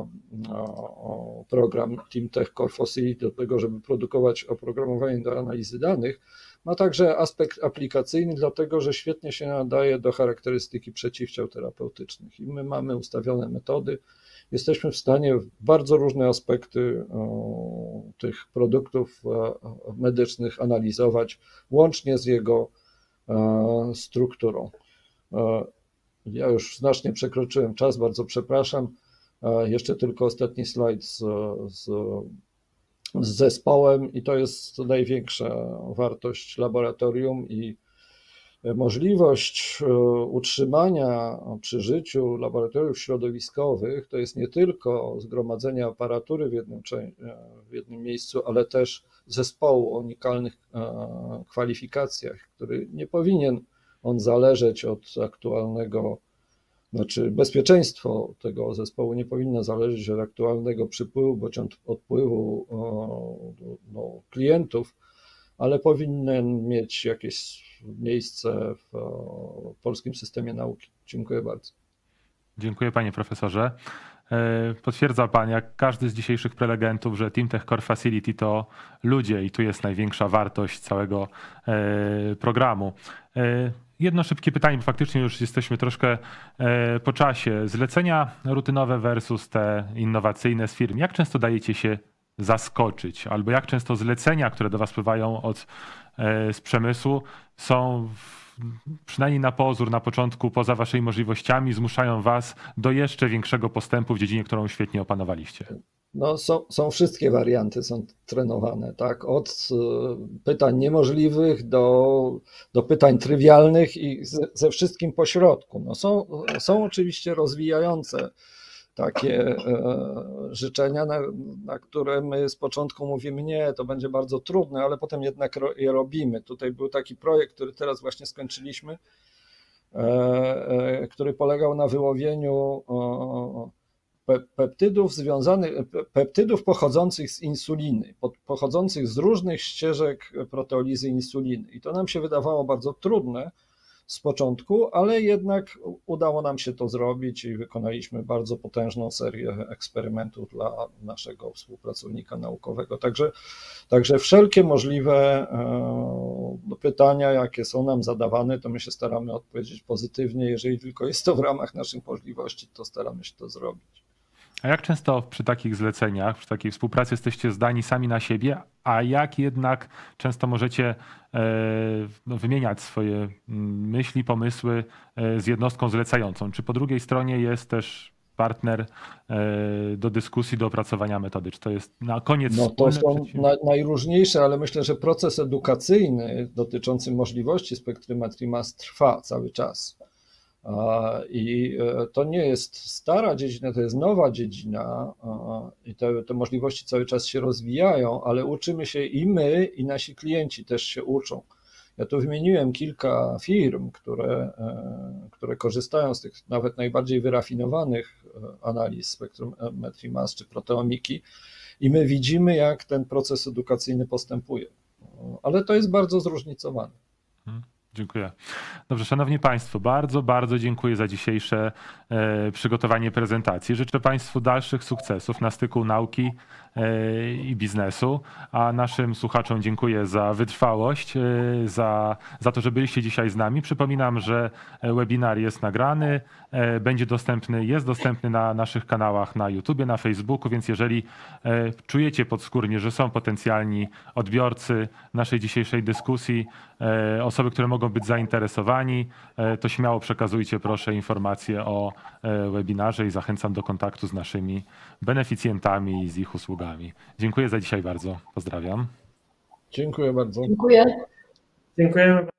program TeamTech Core Facility do tego, żeby produkować oprogramowanie do analizy danych, ma także aspekt aplikacyjny, dlatego że świetnie się nadaje do charakterystyki przeciwciał terapeutycznych. I my mamy ustawione metody, jesteśmy w stanie bardzo różne aspekty tych produktów medycznych analizować, łącznie z jego strukturą. Ja już znacznie przekroczyłem czas, bardzo przepraszam. Jeszcze tylko ostatni slajd z zespołem i to jest największa wartość laboratorium i możliwość utrzymania przy życiu laboratoriów środowiskowych to jest nie tylko zgromadzenie aparatury w jednym miejscu, ale też zespołu o unikalnych kwalifikacjach, który nie powinien on zależeć od aktualnego, znaczy bezpieczeństwo tego zespołu nie powinno zależeć od aktualnego przypływu bądź odpływu klientów, ale powinien mieć jakieś miejsce w polskim systemie nauki. Dziękuję bardzo. Dziękuję panie profesorze. Potwierdza pan, jak każdy z dzisiejszych prelegentów, że TeamTech Core Facility to ludzie i tu jest największa wartość całego programu. Jedno szybkie pytanie, bo faktycznie już jesteśmy troszkę po czasie. Zlecenia rutynowe versus te innowacyjne z firm. Jak często dajecie się zaskoczyć? Albo jak często zlecenia, które do was pływają z przemysłu, są przynajmniej na pozór, na początku, poza waszymi możliwościami, zmuszają was do jeszcze większego postępu w dziedzinie, którą świetnie opanowaliście? No, są wszystkie warianty, są trenowane, tak? Od pytań niemożliwych do pytań trywialnych i ze wszystkim pośrodku. No, są oczywiście rozwijające takie życzenia, na które my z początku mówimy, nie, to będzie bardzo trudne, ale potem jednak je robimy. Tutaj był taki projekt, który teraz właśnie skończyliśmy, który polegał na wyłowieniu peptydów pochodzących z insuliny, pochodzących z różnych ścieżek proteolizy insuliny. I to nam się wydawało bardzo trudne z początku, ale jednak udało nam się to zrobić i wykonaliśmy bardzo potężną serię eksperymentów dla naszego współpracownika naukowego. Także wszelkie możliwe pytania, jakie są nam zadawane, to my się staramy odpowiedzieć pozytywnie. Jeżeli tylko jest to w ramach naszych możliwości, to staramy się to zrobić. A jak często przy takich zleceniach, przy takiej współpracy jesteście zdani sami na siebie, a jak jednak często możecie wymieniać swoje myśli, pomysły z jednostką zlecającą? Czy po drugiej stronie jest też partner do dyskusji, do opracowania metody? Czy to jest na koniec to są najróżniejsze, ale myślę, że proces edukacyjny dotyczący możliwości spektrymetrii MAS trwa cały czas. I to nie jest stara dziedzina, to jest nowa dziedzina i te możliwości cały czas się rozwijają, ale uczymy się i my, i nasi klienci też się uczą. Ja tu wymieniłem kilka firm, które korzystają z tych nawet najbardziej wyrafinowanych analiz spektrometrii MAS czy proteomiki i my widzimy, jak ten proces edukacyjny postępuje, ale to jest bardzo zróżnicowane. Dziękuję. Dobrze, szanowni państwo, bardzo dziękuję za dzisiejsze przygotowanie prezentacji. Życzę państwu dalszych sukcesów na styku nauki i biznesu, a naszym słuchaczom dziękuję za wytrwałość, za to, że byliście dzisiaj z nami. Przypominam, że webinar jest nagrany, jest dostępny na naszych kanałach na YouTubie, na Facebooku, więc jeżeli czujecie podskórnie, że są potencjalni odbiorcy naszej dzisiejszej dyskusji, osoby, które mogą być zainteresowani, to śmiało przekazujcie proszę informacje o webinarze i zachęcam do kontaktu z naszymi beneficjentami i z ich usługami. Dziękuję za dzisiaj bardzo. Pozdrawiam. Dziękuję bardzo. Dziękuję. Dziękujemy.